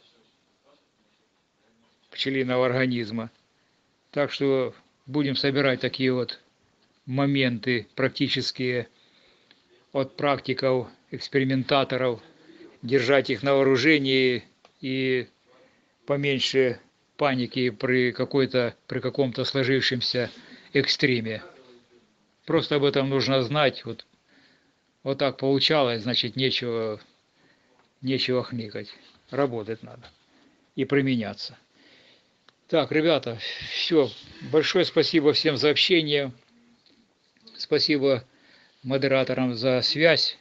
пчелиного организма. Так что будем собирать такие вот моменты практические от практиков, экспериментаторов, держать их на вооружении и поменьше паники при какой-то, при каком-то сложившемся экстриме. Просто об этом нужно знать. Вот, вот так получалось, значит, нечего, нечего хныкать. Работать надо и применяться. Так, ребята, все. Большое спасибо всем за общение. Спасибо модераторам за связь.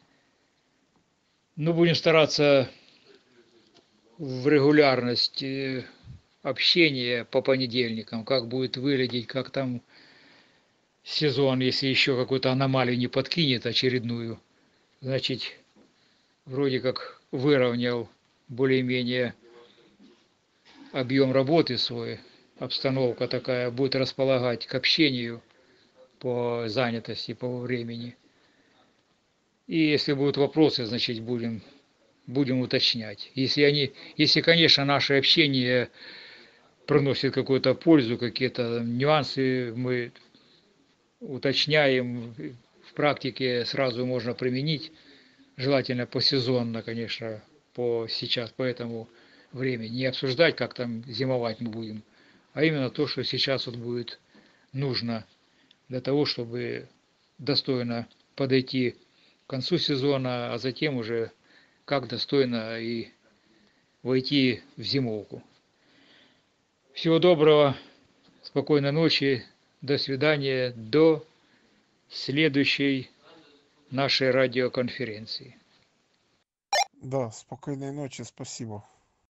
Ну, будем стараться в регулярность общения по понедельникам, как будет выглядеть, как там сезон, если еще какую-то аномалию не подкинет очередную, значит, вроде как выровнял более-менее объем работы свой, обстановка такая будет располагать к общению по занятости, по времени. И если будут вопросы, значит, будем, будем уточнять. Если они, если, конечно, наше общение приносит какую-то пользу, какие-то нюансы мы уточняем, в практике сразу можно применить, желательно посезонно, конечно, по сейчас, по этому времени. Не обсуждать, как там зимовать мы будем, а именно то, что сейчас вот будет нужно для того, чтобы достойно подойти к концу сезона, а затем уже как достойно и войти в зимовку. Всего доброго, спокойной ночи, до свидания, до следующей нашей радиоконференции. Да, спокойной ночи, спасибо.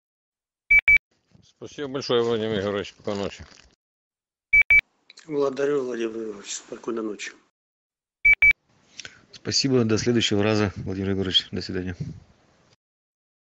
Спасибо большое, Владимир Егорович, спокойной ночи. Благодарю, Владимир Егорович, спокойной ночи. Спасибо, до следующего раза, Владимир Егорович, до свидания.